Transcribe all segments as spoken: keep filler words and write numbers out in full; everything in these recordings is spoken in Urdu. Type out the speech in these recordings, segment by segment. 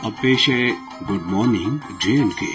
अब पेश है गुड मॉर्निंग जे एंड के।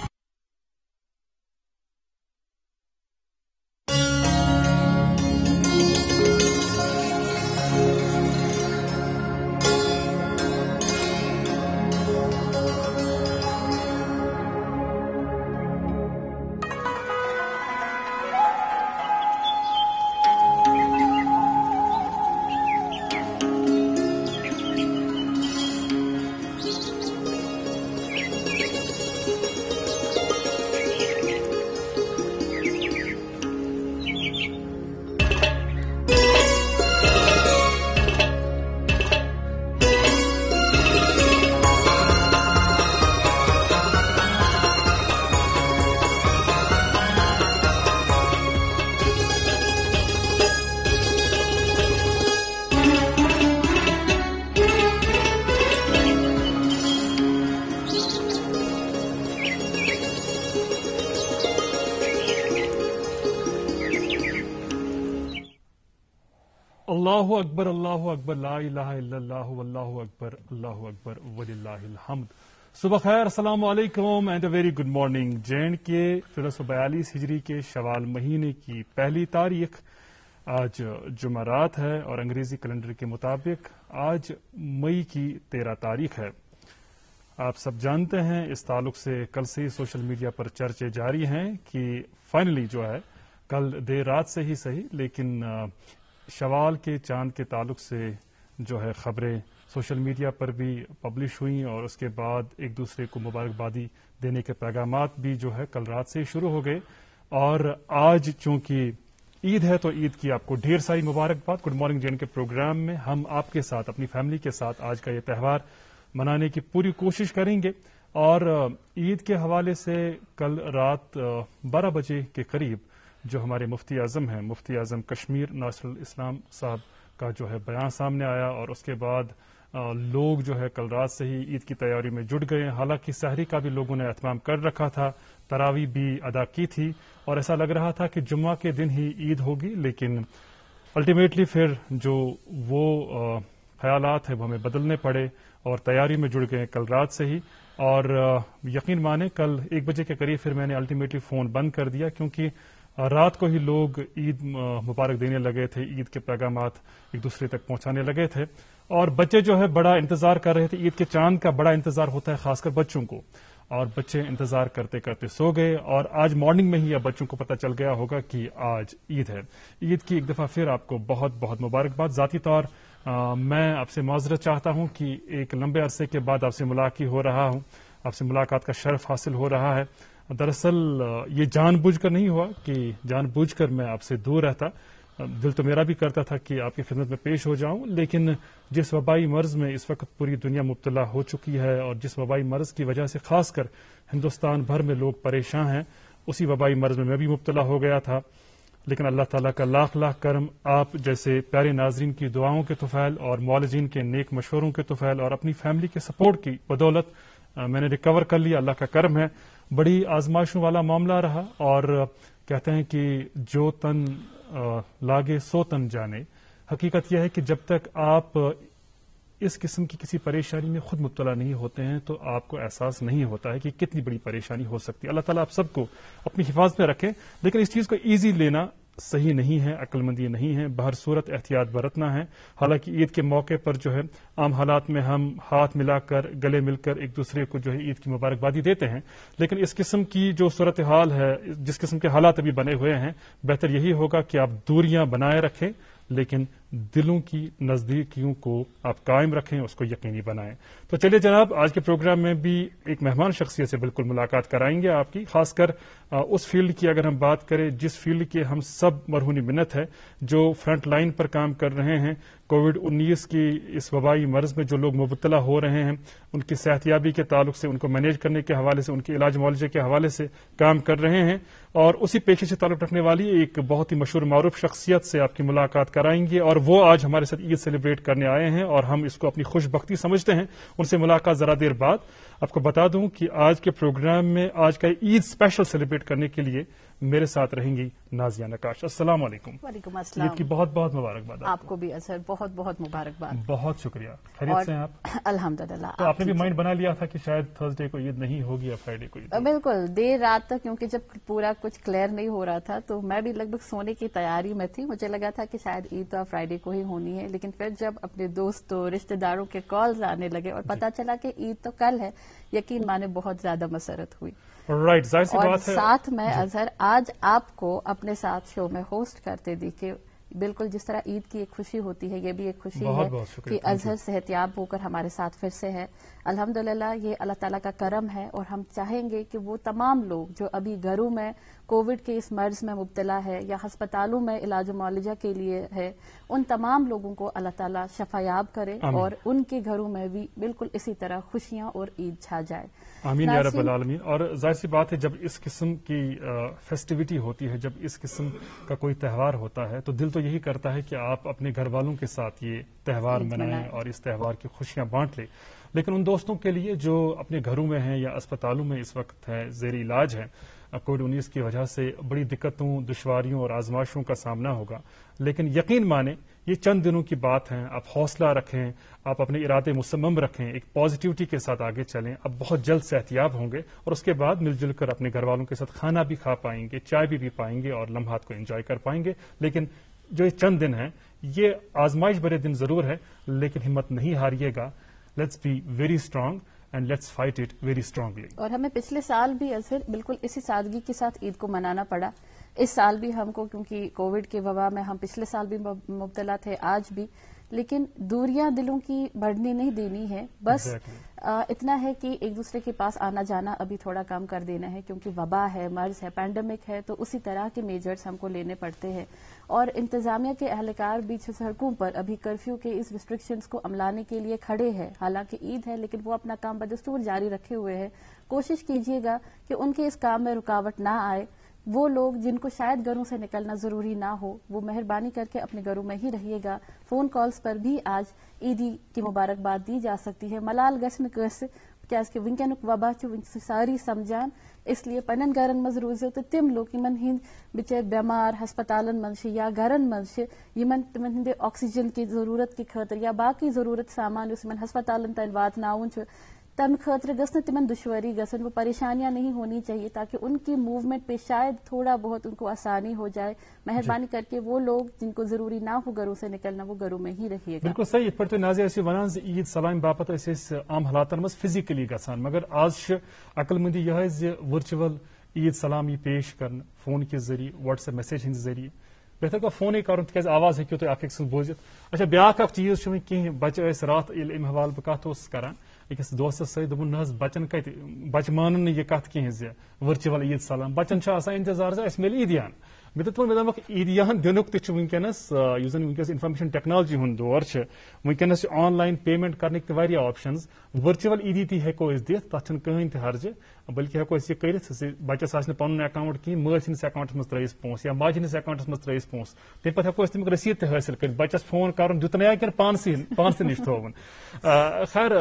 अल्लाहु अकबर अल्लाहु अकबर ला इलाहा इल्लल्लाह वल्लाहु अकबर अल्लाहु अकबर वलिल्लाहिल हम्द। सुबह खैर, अस्सलाम वालेकुम and a very good morning. J and K तेरह सौ बयालीस हिजरी के शवाल महीने की पहली तारीख आज जुमेरात है और अंग्रेजी कैलेंडर के मुताबिक आज मई की तेरह तारीख है। आप सब जानते हैं इस ताल्लुक से कल से ही सोशल मीडिया पर चर्चे जारी हैं कि फाइनली जो है कल देर रात से ही सही लेकिन शवाल के चांद के ताल्लुक से जो है खबरें सोशल मीडिया पर भी पब्लिश हुई और उसके बाद एक दूसरे को मुबारकबादी देने के पैगामात भी जो है कल रात से ही शुरू हो गए। और आज चूंकि ईद है तो ईद की आपको ढेर सारी मुबारकबाद। Good morning J and K program में हम आपके साथ अपनी फैमिली के साथ आज का ये त्यौहार मनाने की पूरी कोशिश करेंगे। और ईद के हवाले से कल रात बारह बजे के करीब जो हमारे मुफ्ती आजम हैं, मुफ्ती आजम कश्मीर नासिरुल इस्लाम साहब का जो है बयान सामने आया और उसके बाद लोग जो है कल रात से ही ईद की तैयारी में जुट गए। हालांकि सहरी का भी लोगों ने एहतमाम कर रखा था, तरावी भी अदा की थी और ऐसा लग रहा था कि जुम्मा के दिन ही ईद होगी, लेकिन अल्टीमेटली फिर जो वो ख्यालात है वो हमें बदलने पड़े और तैयारी में जुड़ गए कल रात से ही। और यकीन माने कल एक बजे के करीब फिर मैंने अल्टीमेटली फोन बंद कर दिया क्योंकि रात को ही लोग ईद मुबारक देने लगे थे, ईद के पैगामात एक दूसरे तक पहुंचाने लगे थे और बच्चे जो है बड़ा इंतजार कर रहे थे। ईद के चांद का बड़ा इंतजार होता है खासकर बच्चों को और बच्चे इंतजार करते करते सो गए और आज मॉर्निंग में ही अब बच्चों को पता चल गया होगा कि आज ईद है। ईद की एक दफा फिर आपको बहुत बहुत मुबारकबाद। जाती तौर आ, मैं आपसे माजरत चाहता हूं कि एक लंबे अरसे के बाद आपसे मुलाकात हो रहा हूं, आपसे मुलाकात का शर्फ हासिल हो रहा है। दरअसल ये जानबूझकर नहीं हुआ कि जानबूझकर मैं आपसे दूर रहता, दिल तो मेरा भी करता था कि आपकी खिदमत में पेश हो जाऊं, लेकिन जिस वबाई मर्ज में इस वक्त पूरी दुनिया मुब्तला हो चुकी है और जिस वबाई मर्ज की वजह से खासकर हिंदुस्तान भर में लोग परेशान हैं, उसी वबाई मर्ज में मैं भी मुब्तला हो गया था। लेकिन अल्लाह ताला का लाख लाख करम, आप जैसे प्यारे नाजरीन की दुआओं के तुफैल और मौलजीन के नेक मशवरों के तुफैल और अपनी फैमिली के सपोर्ट की बदौलत मैंने रिकवर कर लिया। अल्लाह का करम है। बड़ी आजमाइशों वाला मामला रहा और कहते हैं कि जो तन लागे सो तन जाने। हकीकत यह है कि जब तक आप इस किस्म की किसी परेशानी में खुद मुब्तला नहीं होते हैं तो आपको एहसास नहीं होता है कि कितनी बड़ी परेशानी हो सकती है। अल्लाह ताला आप सबको अपनी हिफाजत में रखे, लेकिन इस चीज को ईजी लेना सही नहीं है, अक्लमंदी नहीं है, बहर सूरत एहतियात बरतना है। हालांकि ईद के मौके पर जो है आम हालात में हम हाथ मिलाकर गले मिलकर एक दूसरे को जो है ईद की मुबारकबादी देते हैं, लेकिन इस किस्म की जो सूरत हाल है, जिस किस्म के हालात अभी बने हुए हैं, बेहतर यही होगा कि आप दूरियां बनाए रखें लेकिन दिलों की नजदीकियों को आप कायम रखें, उसको यकीनी बनाएं। तो चलिए जनाब, आज के प्रोग्राम में भी एक मेहमान शख्सियत से बिल्कुल मुलाकात कराएंगे आपकी, खासकर उस फील्ड की अगर हम बात करें जिस फील्ड के हम सब मरहूनी मिन्नत है, जो फ्रंट लाइन पर काम कर रहे हैं। कोविड उन्नीस की इस वबाई मर्ज में जो लोग मुबतला हो रहे हैं, उनकी सेहतियाबी के ताल्लुक से, उनको मैनेज करने के हवाले से, उनके इलाज मुआवजे के हवाले से काम कर रहे हैं और उसी पेशे से ताल्लुक रखने वाली एक बहुत ही मशहूर मारूफ शख्सियत से आपकी मुलाकात कराएंगे और वो आज हमारे साथ ईद सेलिब्रेट करने आए हैं और हम इसको अपनी खुशबख्ती समझते हैं। उनसे मुलाकात जरा देर बाद। आपको बता दूं कि आज के प्रोग्राम में आज का ईद स्पेशल सेलिब्रेट करने के लिए میرے ساتھ رہیں گی نازیہ نقاش. السلام علیکم. وعلیکم السلام. عید کی بہت بہت مبارکباد. آپ کو بھی اظہر بہت بہت مبارکباد. بہت شکریہ. خیریت سے ہیں آپ؟ الحمدللہ. تو آپ نے بھی مائنڈ بنا لیا تھا کہ شاید تھرسڈے کو عید نہیں ہوگی یا فرائیڈے کو عید؟ بالکل دیر رات تک، کیونکہ جب پورا کچھ کلیئر نہیں ہو رہا تھا تو میں بھی لگ بھگ سونے کی تیاری میں تھی. مجھے لگا تھا کہ شاید عید تو فرائیڈے کو ہی ہونی ہے، لیکن پھر جب اپنے دوستوں رشتہ داروں کے کالز آنے لگے اور پتا چلا کہ عید تو کل ہے، یقین مانے بہت زیادہ مسرت ہوئی. رائٹ، ظاہر سی اور بات ہے. ساتھ میں اظہر آج آپ کو اپنے ساتھ شو میں ہوسٹ کرتے دیکھے، بالکل جس طرح عید کی ایک خوشی ہوتی ہے، یہ بھی ایک خوشی ہے کہ اظہر صحتیاب ہو کر ہمارے ساتھ پھر سے ہے. الحمدللہ یہ اللہ تعالیٰ کا کرم ہے، اور ہم چاہیں گے کہ وہ تمام لوگ جو ابھی گھروں میں کووڈ کے اس مرض میں مبتلا ہے یا ہسپتالوں میں علاج و معالجہ کے لیے ہے، ان تمام لوگوں کو اللہ تعالیٰ شفایاب کرے اور ان کے گھروں میں بھی بالکل اسی طرح خوشیاں اور عید چھا جائے. آمین یا رب العالمین. اور ظاہر سی بات ہے جب اس قسم کی فیسٹیوٹی ہوتی ہے، جب اس قسم کا کوئی تہوار ہوتا ہے تو دل تو یہی کرتا ہے کہ آپ اپنے گھر والوں کے ساتھ یہ تہوار منائیں اور اس تہوار کی خوشیاں بانٹ لیں. لیکن ان دوستوں کے لیے جو اپنے گھروں میں ہیں یا اسپتالوں میں اس وقت ہے، زیر علاج ہیں، کووڈ انیس کی وجہ سے بڑی دقتوں، دشواریوں اور آزمائشوں کا سامنا ہوگا. لیکن یقین مانیں یہ چند دنوں کی بات ہے. آپ حوصلہ رکھیں، آپ اپنے ارادے مصمم رکھیں، ایک پازیٹیوٹی کے ساتھ آگے چلیں. اب بہت جلد صحتیاب ہوں گے اور اس کے بعد مل جل کر اپنے گھر والوں کے ساتھ کھانا بھی کھا پائیں گے، چائے بھی پی پائیں گے اور لمحات کو انجوائے کر پائیں گے. لیکن جو یہ چند دن ہیں یہ آزمائش بھرے دن ضرور ہے، لیکن ہمت نہیں ہاریے گا. Let's be very strong and let's fight it very strongly. اور ہمیں پچھلے سال بھی اظہر بالکل اسی سادگی کے ساتھ عید کو منانا پڑا. اس سال بھی ہم کو، کیونکہ کووڈ کے وبا میں ہم پچھلے سال بھی مبتلا تھے، آج بھی، لیکن دوریاں دلوں کی بڑھنے نہیں دینی ہے. بس اتنا ہے کہ ایک دوسرے کے پاس آنا جانا ابھی تھوڑا کم کر دینا ہے، کیونکہ وبا ہے، مرض ہے، پینڈیمک ہے، تو اسی طرح کے میجرز ہم کو لینے پڑتے ہیں. اور انتظامیہ کے اہلکار بھی سڑکوں پر ابھی کرفیو کے اس ریسٹرکشنز کو عملانے کے لیے کھڑے ہیں. حالانکہ عید ہے لیکن وہ اپنا کام بدستور جاری رکھے ہوئے ہیں. کوشش کیجیے گا کہ ان کے اس کام میں رکاوٹ نہ آئے. وہ لوگ جن کو شاید گھروں سے نکلنا ضروری نہ ہو، وہ مہربانی کر کے اپنے گھروں میں ہی رہیے گا. فون کالز پر بھی آج عیدی کی مبارکباد دی جا سکتی ہے. ملال گھن کٲنٛسہِ کیازکہِ ونکینُک وبا چھُ ساری سمجھان، اس لیے پنن گھرن مز روزو تو تم لوگ یمن ہند بچار بیمار ہسپتالن مز یا گھرن مز یمن تمن ہند آکسیجن کی ضرورت کی خاطر یا باقی ضرورت سامان اس یمن ہسپتالن تین واتناون تمہ خاطر گھس نہ تمن دشواری گھن، وہ پریشانیاں نہیں ہونی چاہیے تاکہ ان کی موومنٹ پہ شاید تھوڑا بہت ان کو آسانی ہو جائے. مہربانی کر کے وہ لوگ جن کو ضروری نہ ہو گھروں سے نکلنا، وہ گھروں میں ہی رہیے گا. بالکل صحیح. پہ نازیہ ٲسِو ونان زِ عید سلامہِ باپت ٲسۍ أسۍ عام حالاتن منٛز فزیکلی گژھان، مگر آز چھِ عقل مندی یِہے زِ ورچوَل عید سلام یی پیش کرنہٕ فون کہِ ذٔریعہٕ، واٹس ایپ میسیج ہٕنٛدِ ذٔریعہٕ. بہتر گوٚو فونٕے کرُن تِکیازِ آواز ہیٚکِو تُہۍ اکھ أکۍ سٕنٛز بوٗزِتھ. اچھا بیاکھ اکھ چیٖز چھُ وۄنۍ کینٛہہ بچہٕ ٲسۍ راتھ ییٚلہِ امہِ حوالہٕ بہٕ کتھ اوسُس کران أکِس دوستس سۭتۍ دوٚپُن نہ حظ بچن کتہِ، بچہٕ مانن نہٕ یہِ کتھ کینٛہہ زِ ورچوَل عید سلام. بچن چھُ آسان انتظار زِ اَسہِ میلہِ عیٖدیان. مےٚ دوٚپ مےٚ دوٚپمکھ عیٖدیان دِنُک تہِ چھُ وٕنکیٚنس یُس زن وٕنکیٚس انفارمیشن ٹیکنالوجی ہُنٛد دور چھُ، وٕنکیٚنس چھِ آن لاین پیمنٹ کرنٕکۍ تہِ واریاہ آپشنز. ورچوَل عیٖدی تہِ ہیٚکو أسۍ دِتھ، تتھ چھُنہٕ کٕہٕنۍ تہِ حرجہِ، بلکہِ ہیٚکو أسۍ یہِ کٔرِتھ زِ بچس آسہِ نہٕ پنُن اکاؤنٹ کِہیٖنۍ، مٲلۍ سٕنٛدِس اکاؤنٹس منٛز ترٲیِس پونٛسہٕ یا ماجہِ ہٕنٛدِس اکاؤنٹس منٛز ترٲیِس پونٛسہٕ. تمہِ پتہٕ ہیٚکو أسۍ تمیُک رٔسیٖد تہِ حٲصِل کٔرِتھ، بچس فون کرُن دِتُنیا کِنہٕ پانسٕے پانسٕے نِش تھووُن. خیر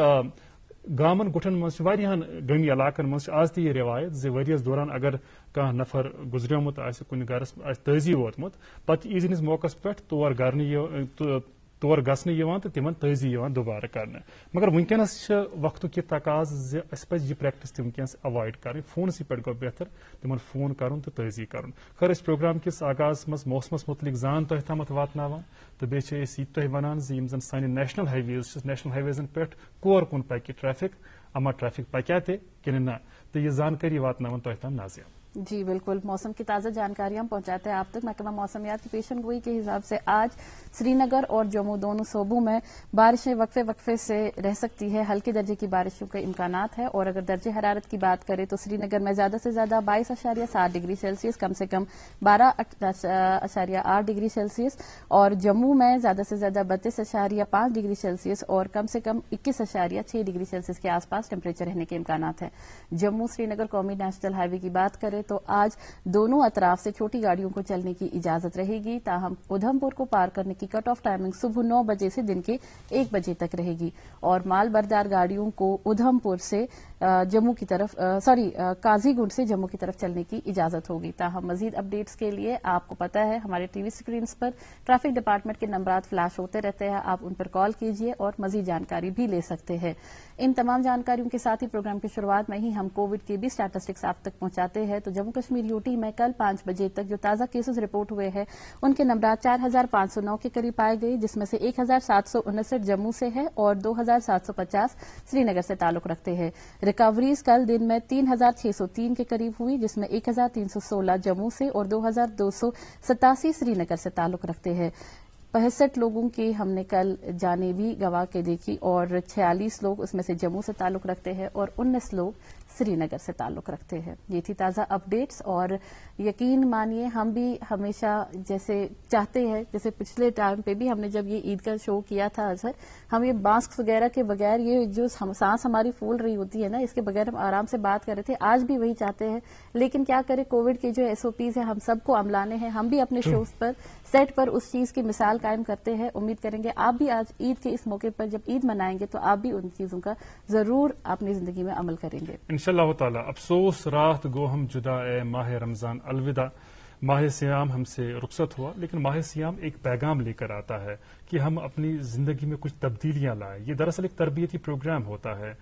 گامن گُٹھن منٛز چھِ واریاہن گٲمی علاقن منٛز چھِ آز تہِ یہِ روایت زِ ؤریس دوران اگر کانٛہہ نفر گُزریومُت آسہِ، کُنہِ گرس آسہِ تٲزی ووتمُت، پتہٕ عیٖذ ہٕنٛدِس موقعس پٮ۪ٹھ تور گرنہٕ تور گژھنہٕ یِوان تہٕ تِمن تٲزی یِوان دُبارٕ کرنہٕ. مگر وٕنکیٚنس چھِ وقتُک یہِ تقاض زِ اَسہِ پزِ یہِ پریکٹس تہِ وٕنکیٚنس ایوایڈ کرٕنۍ. فونسٕے پٮ۪ٹھ گوٚو بہتر تِمن فون کرُن تہٕ تٲزی کرُن. خٲر أسۍ پروگرام کِس آغازس منٛز موسمس متعلق زان تۄہہِ تامتھ واتناوان تہٕ بیٚیہِ چھِ أسۍ یہِ تہِ تۄہہِ ونان زِ یِم زن سانہِ نیشنل ہاے ویز چھِ، نیشنل ہاے ویزن پٮ۪ٹھ کور کُن پکہِ ٹریفک، اما ٹریفک پکیا تہِ کِنہٕ نہ، تہٕ یہِ زانکٲری واتناوان تۄہہِ تام نازیہ. جی بالکل، موسم کی تازہ جانکاری ہم پہنچاتے ہیں آپ تک. محکمہ موسمیات کی پیشن گوئی کے حساب سے آج سری نگر اور جموں دونوں صوبوں میں بارشیں وقفے وقفے سے رہ سکتی ہے. ہلکے درجے کی بارشوں کے امکانات ہے. اور اگر درجہ حرارت کی بات کریں تو سری نگر میں زیادہ سے زیادہ بائیس اشاریہ سات ڈگری سیلسیس، کم سے کم بارہ اشاریہ آٹھ ڈگری سیلسیس، اور جموں میں زیادہ سے زیادہ بتیس اشاریہ پانچ ڈگری سیلسیس اور کم سے کم اکیس اشاریہ چھ ڈگری سیلسیس کے آس پاس ٹیمپریچر رہنے کے امکانات ہیں. جموں سری نگر قومی نیشنل ہائی وے کی بات کریں تو آج دونوں اطراف سے چھوٹی گاڑیوں کو چلنے کی اجازت رہے گی، تاہم ادھمپور کو پار کرنے کی کٹ آف ٹائمنگ صبح نو بجے سے دن کے ایک بجے تک رہے گی، اور مال بردار گاڑیوں کو ادھمپور سے جموں کی طرف سوری قاضی گنڈ سے جموں کی طرف چلنے کی اجازت ہوگی. تاہم مزید اپڈیٹس کے لیے آپ کو پتا ہے ہمارے ٹی وی اسکرینس پر ٹریفک ڈپارٹمنٹ کے نمبرات فلیش ہوتے رہتے ہیں, آپ ان پر کال کیجیے اور مزید جانکاری بھی لے سکتے ہیں. ان تمام جانکاریوں کے ساتھ ہی پروگرام کی شروعات میں ہی ہم کووڈ کے بھی اسٹیٹسٹکس آپ تک پہنچاتے ہیں. تو جموں کشمیر یوٹی میں کل پانچ بجے تک جو تازہ کیسز رپورٹ ہوئے ہیں ان کے نمبرات چار ہزار پانچ سو نو کے قریب پائے گئے, جس میں سے ایک ہزار سات سو انسٹھ جموں سے ہے اور دو ہزار سات سو پچاس سری نگر سے تعلق رکھتے ہیں. ریکوریز کل دن میں تین ہزار چھ سو تین کے قریب ہوئی, جس میں ایک ہزار تین سو سولہ جموں سے اور دو ہزار دو سو ستاسی سری نگر سے تعلق رکھتے ہیں. پینسٹھ لوگوں کی ہم نے کل جانیں بھی گوا کے دیکھی اور چھیالیس لوگ اس میں سے جموں سے تعلق رکھتے ہیں اور انیس لوگ سری نگر سے تعلق رکھتے ہیں. یہ تھی تازہ اپڈیٹس, اور یقین مانیے ہم بھی ہمیشہ جیسے چاہتے ہیں, جیسے پچھلے ٹائم پہ بھی ہم نے جب یہ عید کا شو کیا تھا اظہر, ہم یہ ماسک وغیرہ کے بغیر یہ جو سانس ہماری پھول رہی ہوتی ہے نا, اس کے بغیر ہم آرام سے بات کر رہے تھے. آج بھی وہی چاہتے ہیں, لیکن کیا کریں کووڈ کے جو ایس او پیز ہیں ہم سب کو عملانے ہیں. ہم بھی اپنے شوز پر سیٹ پر اس چیز کی مثال قائم کرتے ہیں. امید کریں گے آپ بھی آج عید کے اس موقع پر جب عید منائیں گے تو آپ بھی ان چیزوں کا ضرور اپنی زندگی میں عمل کریں گے انشاءاللہ تعالی. افسوس رات گو ہم جدا اے ماہ رمضان الوداع. ماہ سیام ہم سے رخصت ہوا, لیکن ماہ سیام ایک پیغام لے کر آتا ہے کہ ہم اپنی زندگی میں کچھ تبدیلیاں لائیں. یہ دراصل ایک تربیتی پروگرام ہوتا ہے.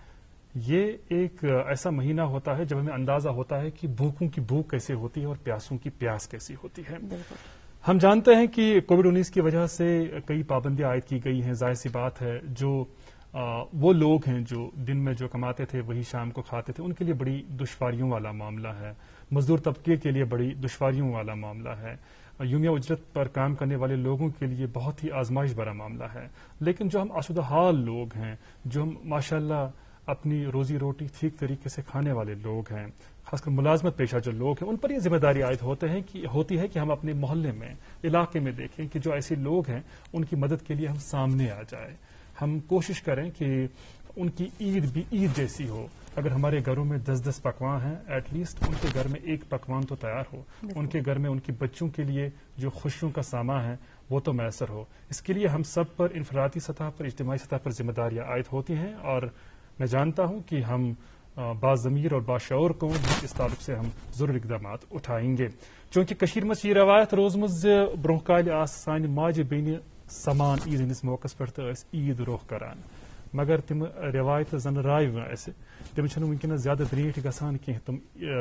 یہ ایک ایسا مہینہ ہوتا ہے جب ہمیں اندازہ ہوتا ہے کہ بھوکوں کی بھوک کیسے ہوتی ہے اور پیاسوں کی پیاس کیسی ہوتی ہے. ہم جانتے ہیں کہ کووڈ انیس کی وجہ سے کئی پابندیاں عائد کی گئی ہیں. ظاہر سی بات ہے جو آ, وہ لوگ ہیں جو دن میں جو کماتے تھے وہی شام کو کھاتے تھے, ان کے لیے بڑی دشواریوں والا معاملہ ہے. مزدور طبقے کے لیے بڑی دشواریوں والا معاملہ ہے. یومیہ اجرت پر کام کرنے والے لوگوں کے لیے بہت ہی آزمائش بھرا معاملہ ہے. لیکن جو ہم آسودہ حال لوگ ہیں, جو ہم ماشاءاللہ اپنی روزی روٹی ٹھیک طریقے سے کھانے والے لوگ ہیں, خاص کر ملازمت پیشہ جو لوگ ہیں, ان پر یہ ذمہ داری عائد ہوتے ہیں کہ ہوتی ہے کہ ہم اپنے محلے میں علاقے میں دیکھیں کہ جو ایسے لوگ ہیں ان کی مدد کے لیے ہم سامنے آ جائیں. ہم کوشش کریں کہ ان کی عید بھی عید جیسی ہو. اگر ہمارے گھروں میں دس دس پکوان ہیں, ایٹ لیسٹ ان کے گھر میں ایک پکوان تو تیار ہو. ان کے گھر میں ان کی بچوں کے لیے جو خوشیوں کا سامان ہے وہ تو میسر ہو. اس کے لیے ہم سب پر انفرادی سطح پر, اجتماعی سطح پر ذمہ داریاں عائد ہوتی ہیں, اور میں جانتا ہوں کہ ہم باضمیر اور باشعور کو اس تعلق سے ہم ضرور اقدامات اٹھائیں گے. چونکہ کشیر مز یہ روایت روزمز برونہ کال آس سانہ ماجہ بیٚنہِ سمان عید ہندس موقع پہ عید روح کران, مگر تم روایت زن رائے اس تم ونکس زیادہ دریٹ گژھان کی تم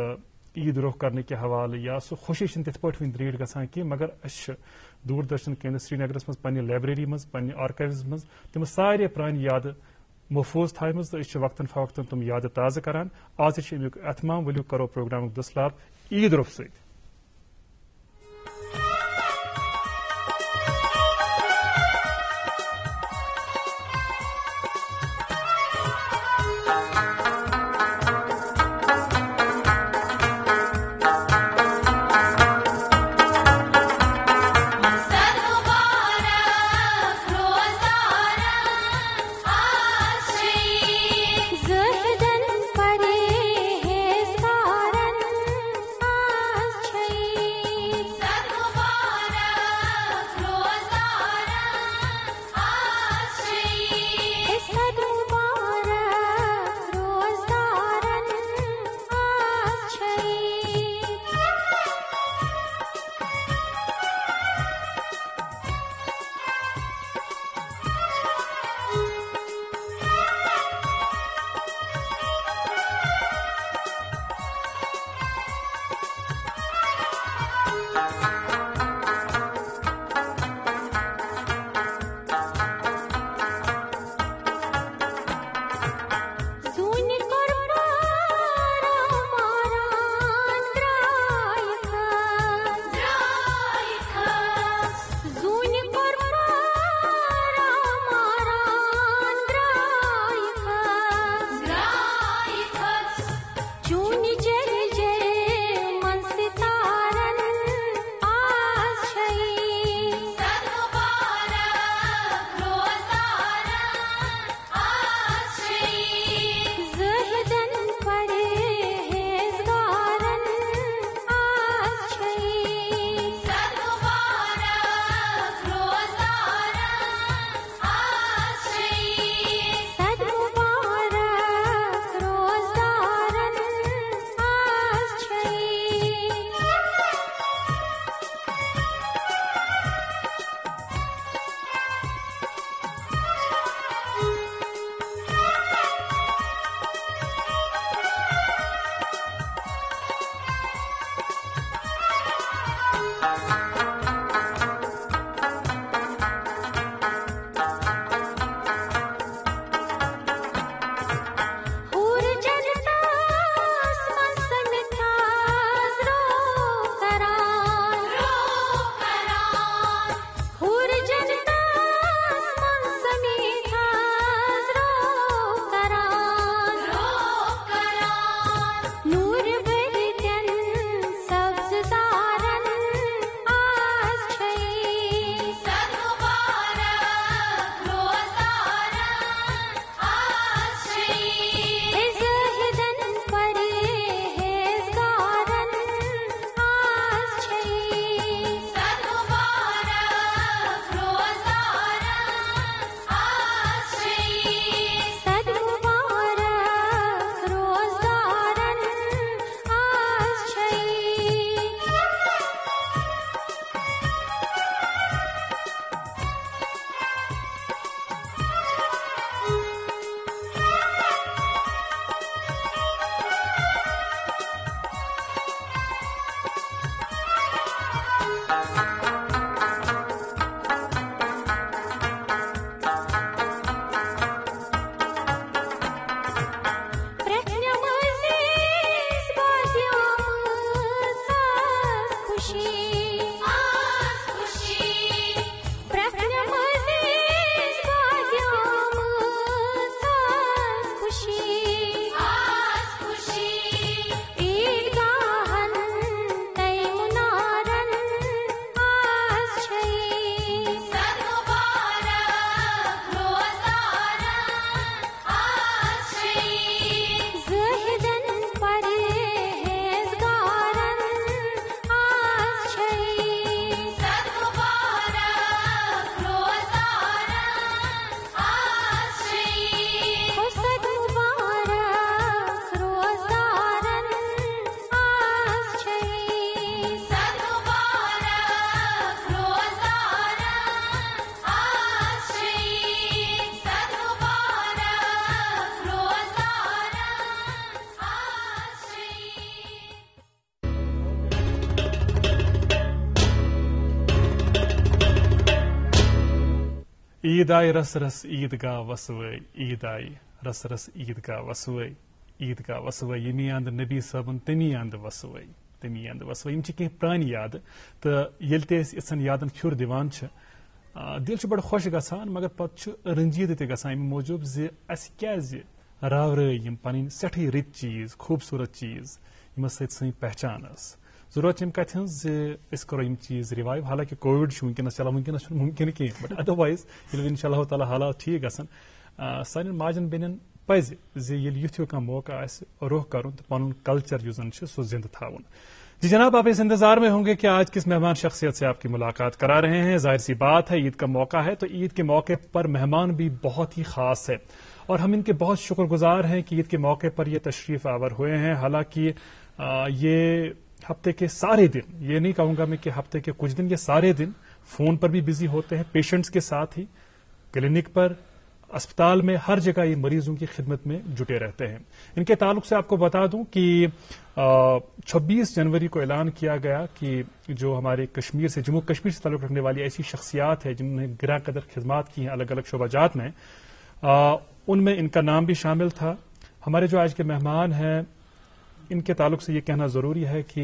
عید روح کرنے کے حوالہ یا سہ خوشی تت پہ ون دریٹ گژھان کی. مگر اس دور درشن کیندر سری نگرس مز پنہ لائبریری مز پنہ آرکائوز مز تم سارے پران یاد محفوظ تھائمز, تو اس وقتاً فوقتاً تم یاد تازہ کران. آز امیک اہتمام ولو کرو پروگرام دسلاب عید روح ست. عید آئی رس رس عید گاہ وسوے عید آئی رس رس عید گاہ وسوے عید گاہ وسوے یمی اند نبی صٲبُن تمی اند وسوے تمی اند وسوے یم کی پرانی یاد تو یل تہ اِژھن یادن پھر دِوان چھ دل چھ بڑا خوش گژھان مگر پتہ رنجیدہ تہ گژھان امہ موجوب زِ اسہ کیازِ راورٲے یم پنٕنۍ سٮ۪ٹھٕے رٕتۍ چیز خوبصورت چیز یمو سۭتۍ سٲنۍ پہچان ٲس ضرورت یم کتھ ہنز زِ أسۍ کرو یم چیز ریوائو حالانکہ کووڈ چھ ونکس چلان ونکس چھ ممکن کینٛہہ بٹ ادروائز ییٚلہِ ان شاء اللہ تعالیٰ حالات ٹھیک گژھن سانٮ۪ن ماجن بیٚنٮ۪ن پزِ زِ ییٚلہِ یُتھ ہیوٗ کانٛہہ موقع آسہِ روح کرُن تہٕ پنُن کلچر یُس زن چھُ سُہ زندہ تھاوُن. جی جناب آپ اس انتظار میں ہوں گے کہ آج کس مہمان شخصیت سے آپ کی ملاقات کرا رہے ہیں. ظاہر سی بات ہے عید کا موقع ہے تو عید کے موقع پر مہمان بھی بہت ہی خاص ہے اور ہم ان کے بہت شکر گزار ہیں کہ عید کے موقع پر یہ تشریف آور ہوئے ہیں. حالانکہ یہ ہفتے کے سارے دن یہ نہیں کہوں گا میں کہ ہفتے کے کچھ دن یہ سارے دن فون پر بھی بزی ہوتے ہیں پیشنٹس کے ساتھ ہی کلینک پر اسپتال میں ہر جگہ یہ مریضوں کی خدمت میں جٹے رہتے ہیں. ان کے تعلق سے آپ کو بتا دوں کہ چھبیس جنوری کو اعلان کیا گیا کہ جو ہمارے کشمیر سے جموں کشمیر سے تعلق رکھنے والی ایسی شخصیات ہیں جنہوں نے گراں قدر خدمات کی ہیں الگ الگ شعبہ جات میں ان میں ان کا نام بھی شامل تھا. ہمارے جو آج کے مہمان ہیں ان کے تعلق سے یہ کہنا ضروری ہے کہ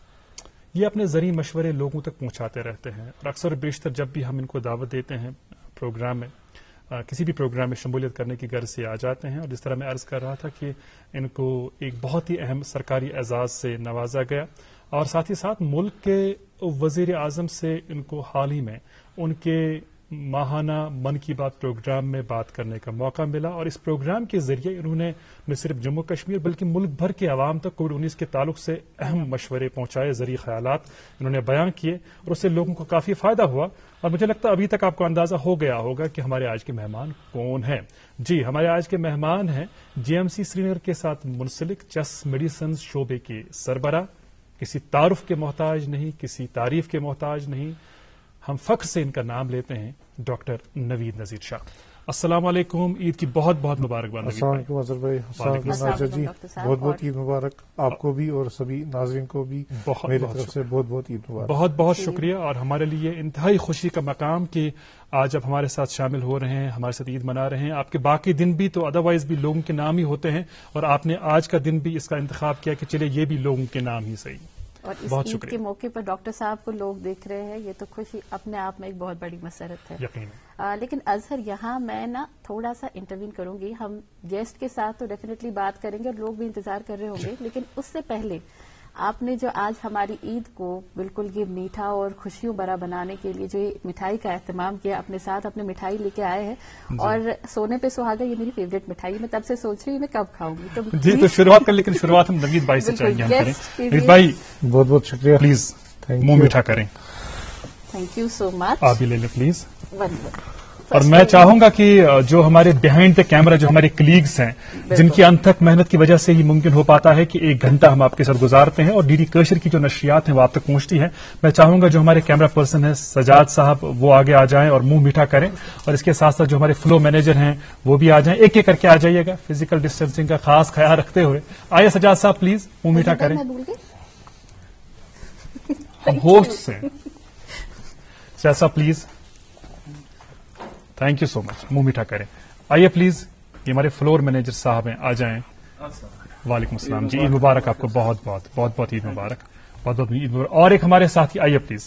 یہ اپنے ذریعہ مشورے لوگوں تک پہنچاتے رہتے ہیں اور اکثر بیشتر جب بھی ہم ان کو دعوت دیتے ہیں پروگرام میں کسی بھی پروگرام میں شمولیت کرنے کی غرض سے آ جاتے ہیں. اور جس طرح میں عرض کر رہا تھا کہ ان کو ایک بہت ہی اہم سرکاری اعزاز سے نوازا گیا اور ساتھ ہی ساتھ ملک کے وزیر اعظم سے ان کو حال ہی میں ان کے ماہانہ من کی بات پروگرام میں بات کرنے کا موقع ملا اور اس پروگرام کے ذریعے انہوں نے نہ صرف جموں کشمیر بلکہ ملک بھر کے عوام تک کووڈ انیس کے تعلق سے اہم مشورے پہنچائے ذریعہ خیالات انہوں نے بیان کیے اور اس سے لوگوں کو کافی فائدہ ہوا. اور مجھے لگتا ہے ابھی تک آپ کو اندازہ ہو گیا ہوگا کہ ہمارے آج کے مہمان کون ہیں. جی ہمارے آج کے مہمان ہیں جی ایم سی سری نگر کے ساتھ منسلک چس میڈیسن شعبے کے سربراہ, کسی تعارف کے محتاج نہیں, کسی تعریف کے محتاج نہیں, ہم فخر سے ان کا نام لیتے ہیں ڈاکٹر نوید نذیر شاہ. السلام علیکم, عید کی بہت بہت مبارکباد. السلام علیکم اظہر بھائی, السلام علیکم ناجر جی, بہت بہت عید مبارک آپ کو بھی اور سبھی ناظرین کو بھی میری طرف سے بہت بہت عید مبارک. بہت بہت شکریہ اور ہمارے لیے انتہائی خوشی کا مقام کہ آج آپ ہمارے ساتھ شامل ہو رہے ہیں, ہمارے ساتھ عید منا رہے ہیں. آپ کے باقی دن بھی تو ادروائز بھی لوگوں کے نام ہی ہوتے ہیں اور آپ نے آج کا دن بھی اس کا انتخاب کیا کہ چلے یہ بھی لوگوں کے نام ہی صحیح. اور اس عید کے موقع پر ڈاکٹر صاحب کو لوگ دیکھ رہے ہیں, یہ تو خوشی اپنے آپ میں ایک بہت بڑی مسرت ہے. یقیناً. لیکن اظہر یہاں میں نا تھوڑا سا انٹروین کروں گی. ہم گیسٹ کے ساتھ تو ڈیفینیٹلی بات کریں گے اور لوگ بھی انتظار کر رہے ہوں گے, لیکن اس سے پہلے آپ نے جو آج ہماری عید کو بالکل یہ میٹھا اور خوشیوں بھرا بنانے کے لیے جو یہ مٹھائی کا اہتمام کیا, اپنے ساتھ اپنے مٹھائی لے کے آئے ہیں اور سونے پہ سہاگا یہ میری فیوریٹ مٹھائی, میں تب سے سوچ رہی ہوں میں کب کھاؤں گی. تو جی تو شروعات کر, لیکن شروعات ہم نوید بھائی سے چاہیے ہم کریں. نوید بھائی بہت بہت شکریہ, پلیز منہ میٹھا کریں. Thank you so much. آپ بھی لے لیں پلیز. ون اور میں چاہوں گا کہ جو ہمارے بیہائنڈ دا کیمرہ جو ہمارے کلیگز ہیں جن کی انتھک محنت کی وجہ سے ہی ممکن ہو پاتا ہے کہ ایک گھنٹہ ہم آپ کے ساتھ گزارتے ہیں اور ڈی ڈی کشر کی جو نشریات ہیں وہ آپ تک پہنچتی ہیں, میں چاہوں گا جو ہمارے کیمرہ پرسن ہیں سجاد صاحب وہ آگے آ جائیں اور منہ میٹھا کریں اور اس کے ساتھ ساتھ جو ہمارے فلو مینیجر ہیں وہ بھی آ جائیں, ایک ایک کر کے آ جائیے گا فزیکل ڈسٹینسنگ کا خاص خیال رکھتے ہوئے. آئیے سجاد صاحب پلیز منہ میٹھا کریں. ہم ہوسٹ ہیں. سجاد صاحب please, thank you so much, منہ میٹھا کریں. آئیے پلیز, یہ ہمارے فلور مینیجر صاحب ہیں, آ جائیں. وعلیکم السلام جی, عید مبارک آپ کو, بہت بہت بہت بہت عید مبارک, بہت بہت عید مبارک. اور ایک ہمارے ساتھی آئیے پلیز,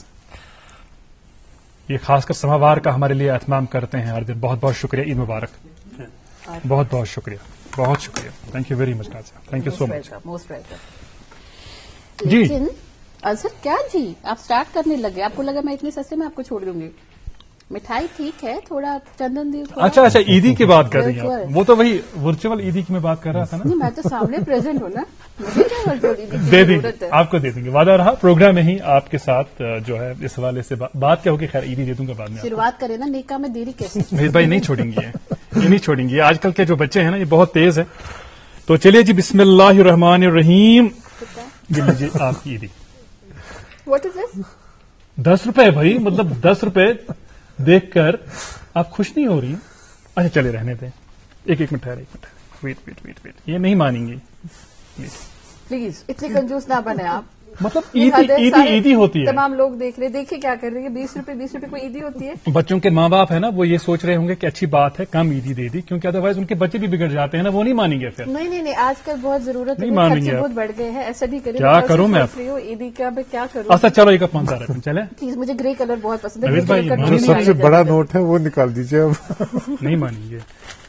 یہ خاص کر سماوار کا ہمارے لیے اہتمام کرتے ہیں ہر دن. بہت بہت شکریہ, عید مبارک. بہت بہت شکریہ, بہت شکریہ, thank you very much Nazir, thank you so much. Most welcome. جی اظہر کیا جی آپ اسٹارٹ کرنے لگے, آپ کو لگا میں اتنے سستے میں آپ کو چھوڑ دوں گی. مٹھائی ٹھیک ہے, تھوڑا چندن دی. اچھا اچھا عیدی کی بات کر رہی ہیں, وہ تو وہی ورچوئل عیدی کی میں بات کر رہا تھا نا. میں تو سامنے پریزنٹ ہوں نا, مجھے کیا ورچوئل عیدی کی دے دیں گے, ضرورت ہے. آپ کو دے دیں گے, وعدہ رہا. پروگرام میں ہی آپ کے ساتھ جو ہے اس حوالے سے بات کیا ہوگی, خیر عیدی دے دوں گا بعد میں. شروعات کریں نا, نیکا میں دیری کیسے. مہید بھائی نہیں چھوڑیں گے, یہ نہیں چھوڑیں گے. آج کل کے جو بچے ہیں نا یہ بہت تیز ہیں. تو چلیے جی, بسم اللہ الرحمن الرحیم. لیجیے آپ کی عیدی. واٹ از دس؟ دس روپے بھائی, مطلب دس روپے دیکھ کر آپ خوش نہیں ہو رہی ہیں؟ اچھا چلے رہنے دیں, ایک ایک منٹ ٹھہرے, ایک minute wait wait wait wait, یہ نہیں مانیں گے. پلیز اتنے کنجوس نہ بنے آپ. مطلب عیدی عیدی ہوتی ہے. تمام لوگ دیکھ رہے دیکھیے کیا کر رہے ہیں. بیس روپے بیس روپے کوئی عیدی ہوتی ہے. بچوں کے ماں باپ ہے نا وہ یہ سوچ رہے ہوں گے کہ اچھی بات ہے کم عیدی دے دی, کیونکہ ادروائز ان کے بچے بھی بگڑ جاتے ہیں نا, وہ نہیں مانیں گے پھر. نہیں نہیں نہیں آج کل بہت ضرورت ہے, خرچے بہت بڑھ گئے ہیں. ایسا نہیں کریں. کیا کروں میں عیدی کا میں کیا کروں. اچھا چلو ایک اپنا رہے ہیں چلے. پلیز مجھے گرے کلر بہت پسند ہے. جو سب سے بڑا نوٹ ہے وہ نکال دیجیے. اب نہیں مانیں گے.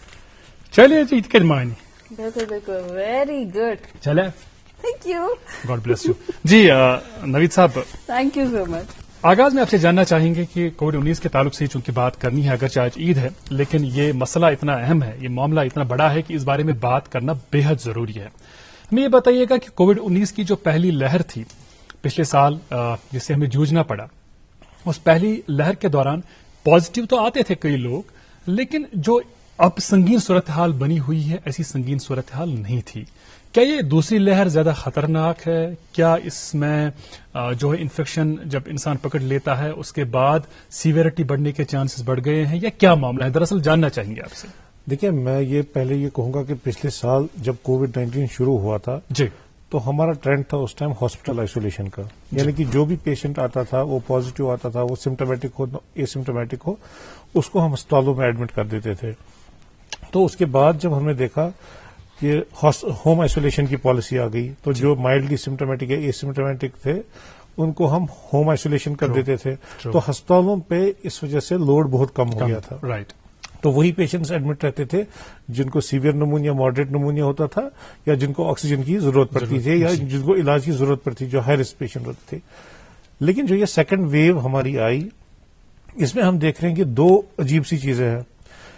چلیے عید کے معنی. بالکل بالکل ویری گڈ. چلے thank you. God bless you. جی نوید صاحب تھینک یو سو مچ. آغاز میں آپ سے جاننا چاہیں گے کہ کووڈ انیس کے تعلق سے چونکہ بات کرنی ہے, اگرچہ آج عید ہے لیکن یہ مسئلہ اتنا اہم ہے, یہ معاملہ اتنا بڑا ہے کہ اس بارے میں بات کرنا بے حد ضروری ہے. ہمیں یہ بتائیے گا کہ کووڈ انیس کی جو پہلی لہر تھی پچھلے سال جس سے ہمیں جوجھنا پڑا, اس پہلی لہر کے دوران پازیٹو تو آتے تھے کئی لوگ, لیکن جو اب سنگین صورتحال بنی ہوئی ہے ایسی سنگین صورتحال نہیں تھی. کیا یہ دوسری لہر زیادہ خطرناک ہے؟ کیا اس میں جو ہے انفیکشن جب انسان پکڑ لیتا ہے اس کے بعد سیویرٹی بڑھنے کے چانسز بڑھ گئے ہیں, یا کیا معاملہ ہے؟ دراصل جاننا چاہیں گے آپ سے. دیکھیے میں یہ پہلے یہ کہوں گا کہ پچھلے سال جب کووڈ نائنٹین شروع ہوا تھا جی تو ہمارا ٹرینڈ تھا اس ٹائم ہاسپٹل آئسولیشن کا, یعنی کہ جو بھی پیشنٹ آتا تھا وہ پازیٹو آتا تھا, وہ سمٹومیٹک ہو اے سمٹومیٹک ہو, اس کو ہم اسپتالوں میں ایڈمٹ کر دیتے تھے. تو اس کے بعد جب ہم نے دیکھا کہ ہوم آئسولیشن کی پالیسی آ گئی تو جو مائلڈلی سمٹومیٹک یا اے سمٹومیٹک تھے ان کو ہم ہوم آئسولیشن کر دیتے تھے. تو ہسپتالوں پہ اس وجہ سے لوڈ بہت کم ہو گیا تھا. رائٹ. تو وہی پیشنٹس ایڈمٹ رہتے تھے جن کو سیویئر نمونیا, ماڈریٹ نمونیا ہوتا تھا, یا جن کو آکسیجن کی ضرورت پڑتی تھی, یا جن کو علاج کی ضرورت پڑتی, جو ہائی رسک پیشنٹ ہوتے تھے. لیکن جو یہ سیکنڈ ویو ہماری آئی اس میں ہم دیکھ رہے ہیں کہ دو عجیب سی چیزیں ہیں.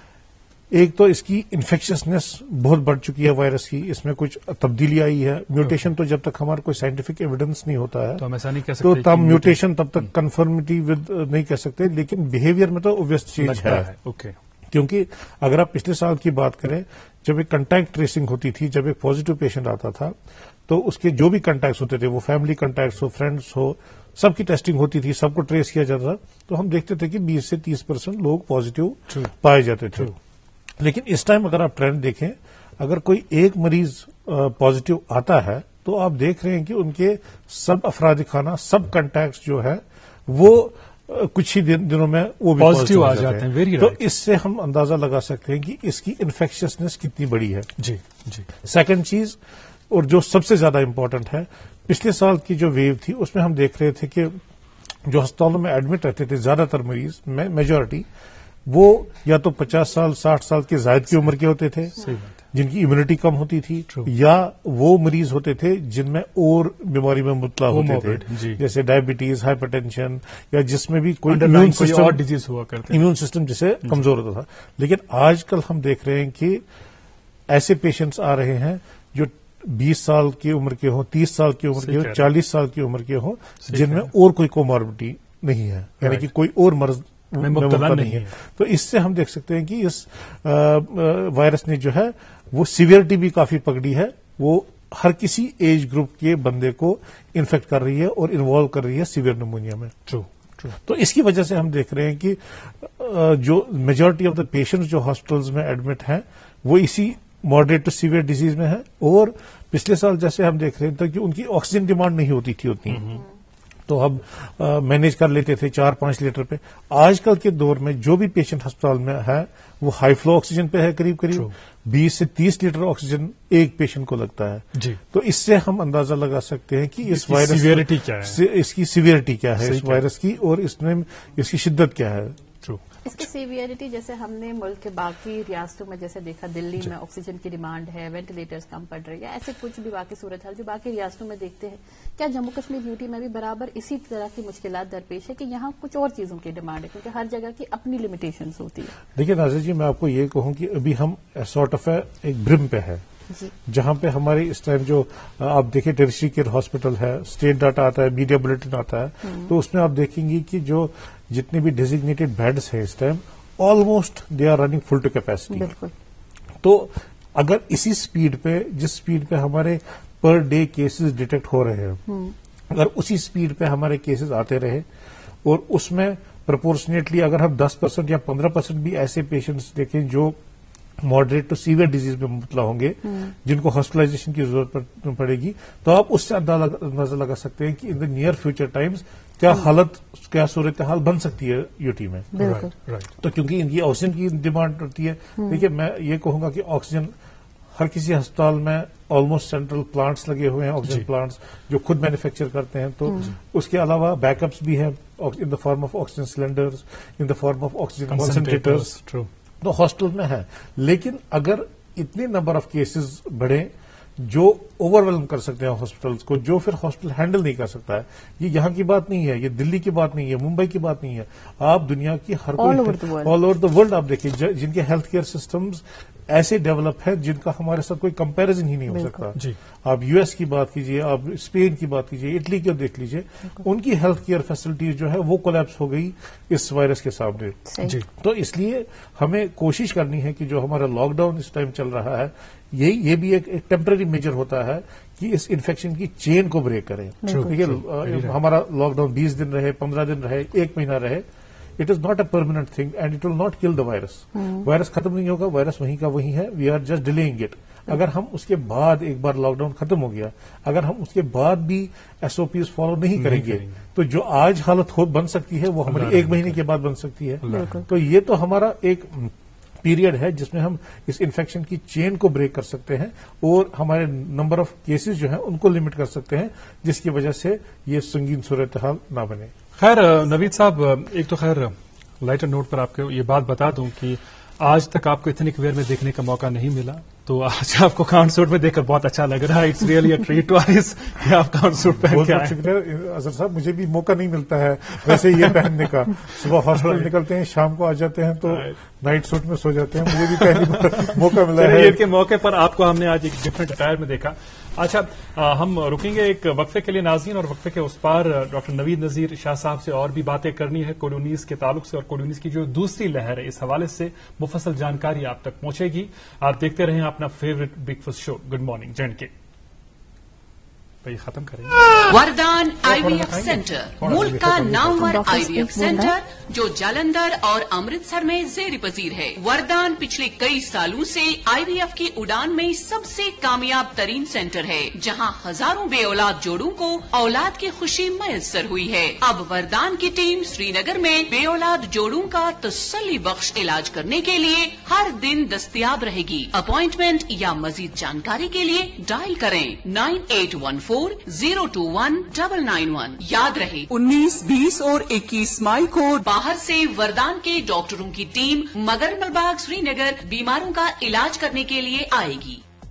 ایک تو اس کی انفیکشسنیس بہت بڑھ چکی ہے وائرس کی, اس میں کچھ تبدیلی آئی ہے. میوٹیشن تو جب تک ہمارا کوئی سائنٹیفک ایویڈنس نہیں ہوتا ہے تو ہم ایسا نہیں کہہ تو سکتے تب میوٹیشن تب تک کنفرمٹی ود نہیں کہہ سکتے, لیکن بہیویئر میں تو اوبویس چینج ہے. اوکے. کیونکہ اگر آپ پچھلے سال کی بات کریں جب ایک کنٹیکٹ ٹریسنگ ہوتی تھی, جب ایک پازیٹو پیشنٹ آتا تھا تو اس کے جو بھی کنٹیکٹس ہوتے تھے, وہ فیملی کنٹیکٹس ہو, فرینڈس ہو, سب کی ٹیسٹنگ ہوتی تھی, سب کو ٹریس کیا جاتا تھا, تو ہم دیکھتے تھے کہ بیس سے تیس پرسینٹ لوگ پازیٹو پائے جاتے تھے. لیکن اس ٹائم اگر آپ ٹرینڈ دیکھیں, اگر کوئی ایک مریض پازیٹو آتا ہے تو آپ دیکھ رہے ہیں کہ ان کے سب افراد خانہ, سب کنٹیکٹس جو ہے وہ کچھ ہی دنوں میں وہ بھی پازیٹو آ جاتے ہیں. تو اس سے ہم اندازہ لگا سکتے ہیں کہ اس کی انفیکشسنیس کتنی بڑی ہے. جی جی. سیکنڈ چیز, اور جو سب سے زیادہ امپورٹنٹ ہے, پچھلے سال کی جو ویو تھی اس میں ہم دیکھ رہے تھے کہ جو ہسپتالوں میں ایڈمٹ رہتے تھے زیادہ تر مریض, میجورٹی وہ یا تو پچاس سال ساٹھ سال کے زائد کی عمر کے ہوتے تھے جن کی امیونٹی کم ہوتی تھی, یا وہ مریض ہوتے تھے جن میں اور بیماری میں مبتلا ہوتے تھے, جیسے ڈائبٹیز, ہائپر ٹینشن, یا جس میں بھی کوئی امیون سسٹم ڈیزیز ہوا کرتے امیون سسٹم جسے کمزور ہوتا تھا. لیکن آج کل ہم دیکھ رہے ہیں کہ ایسے پیشنٹس آ رہے ہیں جو بیس سال کی عمر کے ہوں, تیس سال کی عمر کے ہوں, چالیس سال کی عمر کے ہوں, جن میں اور کوئی کوماربڈی نہیں ہے, یعنی کہ کوئی اور مرض میں مبتلا نہیں ہے. تو اس سے ہم دیکھ سکتے ہیں کہ اس وائرس نے جو ہے وہ سیویرٹی بھی کافی پکڑی ہے, وہ ہر کسی ایج گروپ کے بندے کو انفیکٹ کر رہی ہے اور انوالو کر رہی ہے سیویئر نمونیا میں. True true. تو اس کی وجہ سے ہم دیکھ رہے ہیں کہ جو میجورٹی آف دا پیشنٹس جو ہاسپٹلز میں ایڈمٹ ہیں وہ اسی ماڈریٹ ٹو سیویئر ڈیزیز میں ہے, اور پچھلے سال جیسے ہم دیکھ رہے تھے کہ ان کی آکسیجن ڈیمانڈ نہیں ہوتی تھی اتنی, تو ہم مینیج کر لیتے تھے چار پانچ لیٹر پہ. آج کل کے دور میں جو بھی پیشنٹ ہسپتال میں ہے وہ ہائی فلو آکسیجن پہ ہے, قریب قریب بیس سے تیس لیٹر آکسیجن ایک پیشنٹ کو لگتا ہے. جی. تو اس سے ہم اندازہ لگا سکتے ہیں کہ اس وائرس سیویرٹی کیا ہے, اس کی سیویرٹی کیا ہے اس وائرس کی, اور اس میں اس کی شدت کیا ہے. اس کی سیویئرٹی جیسے ہم نے ملک کے باقی ریاستوں میں جیسے دیکھا, دلی میں آکسیجن کی ڈیمانڈ ہے, وینٹیلیٹرز کم پڑ رہے ہیں, ایسے کچھ بھی باقی صورتحال جو باقی ریاستوں میں دیکھتے ہیں, کیا جموں کشمیر یوٹی میں بھی برابر اسی طرح کی مشکلات درپیش ہے کہ یہاں کچھ اور چیزوں کی ڈیمانڈ ہے, کیونکہ ہر جگہ کی اپنی لمیٹیشنز ہوتی ہے؟ دیکھیے ناظر جی, میں آپ کو یہ کہوں کہ ابھی ہم سارٹ آف ایک برم پہ ہے, جہاں پہ ہمارے اس ٹائم جو آپ دیکھیں ٹیرشری کیئر ہاسپٹل ہے, اسٹیٹ ڈاٹا آتا ہے, میڈیا بلیٹن آتا ہے, تو اس میں آپ دیکھیں گی کہ جو جتنے بھی ڈیزگنیٹڈ بیڈس ہیں اس time almost they are running full to capacity. بالکل. تو اگر اسی سپیڈ پہ, جس سپیڈ پہ ہمارے پر ڈے کیسز ڈیٹیکٹ ہو رہے ہیں, اگر اسی سپیڈ پہ ہمارے کیسز آتے رہے, اور اس میں پرپورشنیٹلی اگر ہم دس پرسینٹ یا پندرہ پرسینٹ بھی ایسے پیشنٹس دیکھیں جو ماڈریٹ ٹو سیویئر ڈیزیز میں مبتلا ہوں گے جن کو ہاسپٹلائزیشن کی ضرورت پڑے گی، تو آپ اس سے اندازہ لگا سکتے ہیں کہ in the near future times کیا حالت کیا صورتحال بن سکتی ہے یو ٹی میں. تو کیونکہ ان کی آکسیجن کی ڈیمانڈ ہوتی ہے. دیکھیے میں یہ کہوں گا کہ آکسیجن ہر کسی ہسپتال میں آلموسٹ سینٹرل پلانٹس لگے ہوئے ہیں، آکسیجن پلانٹس جو خود مینوفیکچر کرتے ہیں. تو اس کے علاوہ بیک اپس بھی ہیں in the form of oxygen cylinders, in the form of oxygen concentrators تو ہاسپٹل میں ہے. لیکن اگر اتنے نمبر آف کیسز بڑھیں جو اوور ویلم کر سکتے ہیں ہاسپٹلس کو، جو پھر ہاسپٹل ہینڈل نہیں کر سکتا ہے، یہ یہاں کی بات نہیں ہے، یہ دلی کی بات نہیں ہے، ممبئی کی بات نہیں ہے، آپ دنیا کی ہر کوئی آل اوور دا ورلڈ آپ دیکھیے جن کے ہیلتھ کیئر سسٹمز ایسے ڈیولپ ہے جن کا ہمارے ساتھ کوئی کمپیرزن ہی نہیں ہو سکتا. جی آپ یو ایس کی بات کیجیے، آپ اسپین کی بات کیجیے، اٹلی کی دیکھ لیجیے، ان کی ہیلتھ کیئر فیسلٹیز جو ہے وہ کولیپس ہو گئی اس وائرس کے سامنے. جی تو اس لیے ہمیں کوشش کرنی ہے کہ جو ہمارا لاک ڈاؤن اس ٹائم چل رہا ہے یہ بھی ایک ٹیمپرری میجر ہوتا ہے کہ اس انفیکشن کی چین کو بریک کریں. دیکھیے ہمارا لاک ڈاؤن بیس دن رہے، پندرہ دن رہے، ایک مہینہ رہے، it is not a permanent thing and it will not kill the virus. Virus ختم نہیں ہوگا، وائرس وہیں کا وہیں ہے. We are just dealing it. اگر ہم اس کے بعد ایک بار لاک ڈاؤن ختم ہو گیا، اگر ہم اس کے بعد بھی ایس او پیز فالو نہیں کریں گے تو جو آج حالت بن سکتی ہے وہ ہماری ایک مہینے کے بعد بن سکتی ہے. تو یہ تو ہمارا ایک پیریڈ ہے جس میں ہم اس انفیکشن کی چین کو بریک کر سکتے ہیں اور ہمارے نمبر آف کیسز جو ہیں ان کو لمٹ کر سکتے ہیں جس کی وجہ سے یہ سنگین صورتحال نہ بنے. خیر نوید صاحب، ایک تو خیر لائٹر نوٹ پر آپ کو یہ بات بتا دوں کہ آج تک آپ کو اتنک ویئر میں دیکھنے کا موقع نہیں ملا، تو آج آپ کو کاؤنٹ سوٹ میں دیکھ کر بہت اچھا لگ رہا ہے. It's really a treat to eyes کہ آپ کاؤنٹ سوٹ پہن کے آئے. شکریہ اظہر صاحب، مجھے بھی موقع نہیں ملتا ہے ویسے یہ پہننے کا. صبح ہاسپٹل نکلتے ہیں، شام کو آ جاتے ہیں تو نائٹ سوٹ میں سو جاتے ہیں. مجھے بھی پہلی بار موقع ملا ہے. عید کے موقع پر آپ کو ہم نے آج ایک ڈفرنٹ اٹائر میں دیکھا. اچھا ہم رکیں گے ایک وقفے کے لیے ناظرین، اور وقفے کے اس پار ڈاکٹر نوید نذیر شاہ صاحب سے اور بھی باتیں کرنی ہے کووڈ انیس کے تعلق سے، اور کووڈ انیس کی جو دوسری لہر ہے اس حوالے سے مفصل جانکاری آپ تک پہنچے گی. آپ دیکھتے رہیں اپنا favourite breakfast show good morning J and K. ختم کریں گے. وردان آئی وی ایف سینٹر ملک کا نامور آئی وی ایف سینٹر جو جالندھر اور امرتسر میں زیر پذیر ہے. وردان پچھلے کئی سالوں سے آئی وی ایف کی اڑان میں سب سے کامیاب ترین سینٹر ہے، جہاں ہزاروں بے اولاد جوڑوں کو اولاد کی خوشی میسر ہوئی ہے. اب وردان کی ٹیم سری نگر میں بے اولاد جوڑوں کا تسلی بخش علاج کرنے کے لیے ہر دن دستیاب رہے گی. اپوائنٹمنٹ یا مزید جانکاری کے لیے ڈائل کریں nine eight one four zero two one double nine one. یاد رہے انیس بیس اور اکیس مئی کو باہر سے وردان کے ڈاکٹروں کی ٹیم مگر ملباغ سری نگر بیماروں کا علاج کرنے کے لیے آئے گی.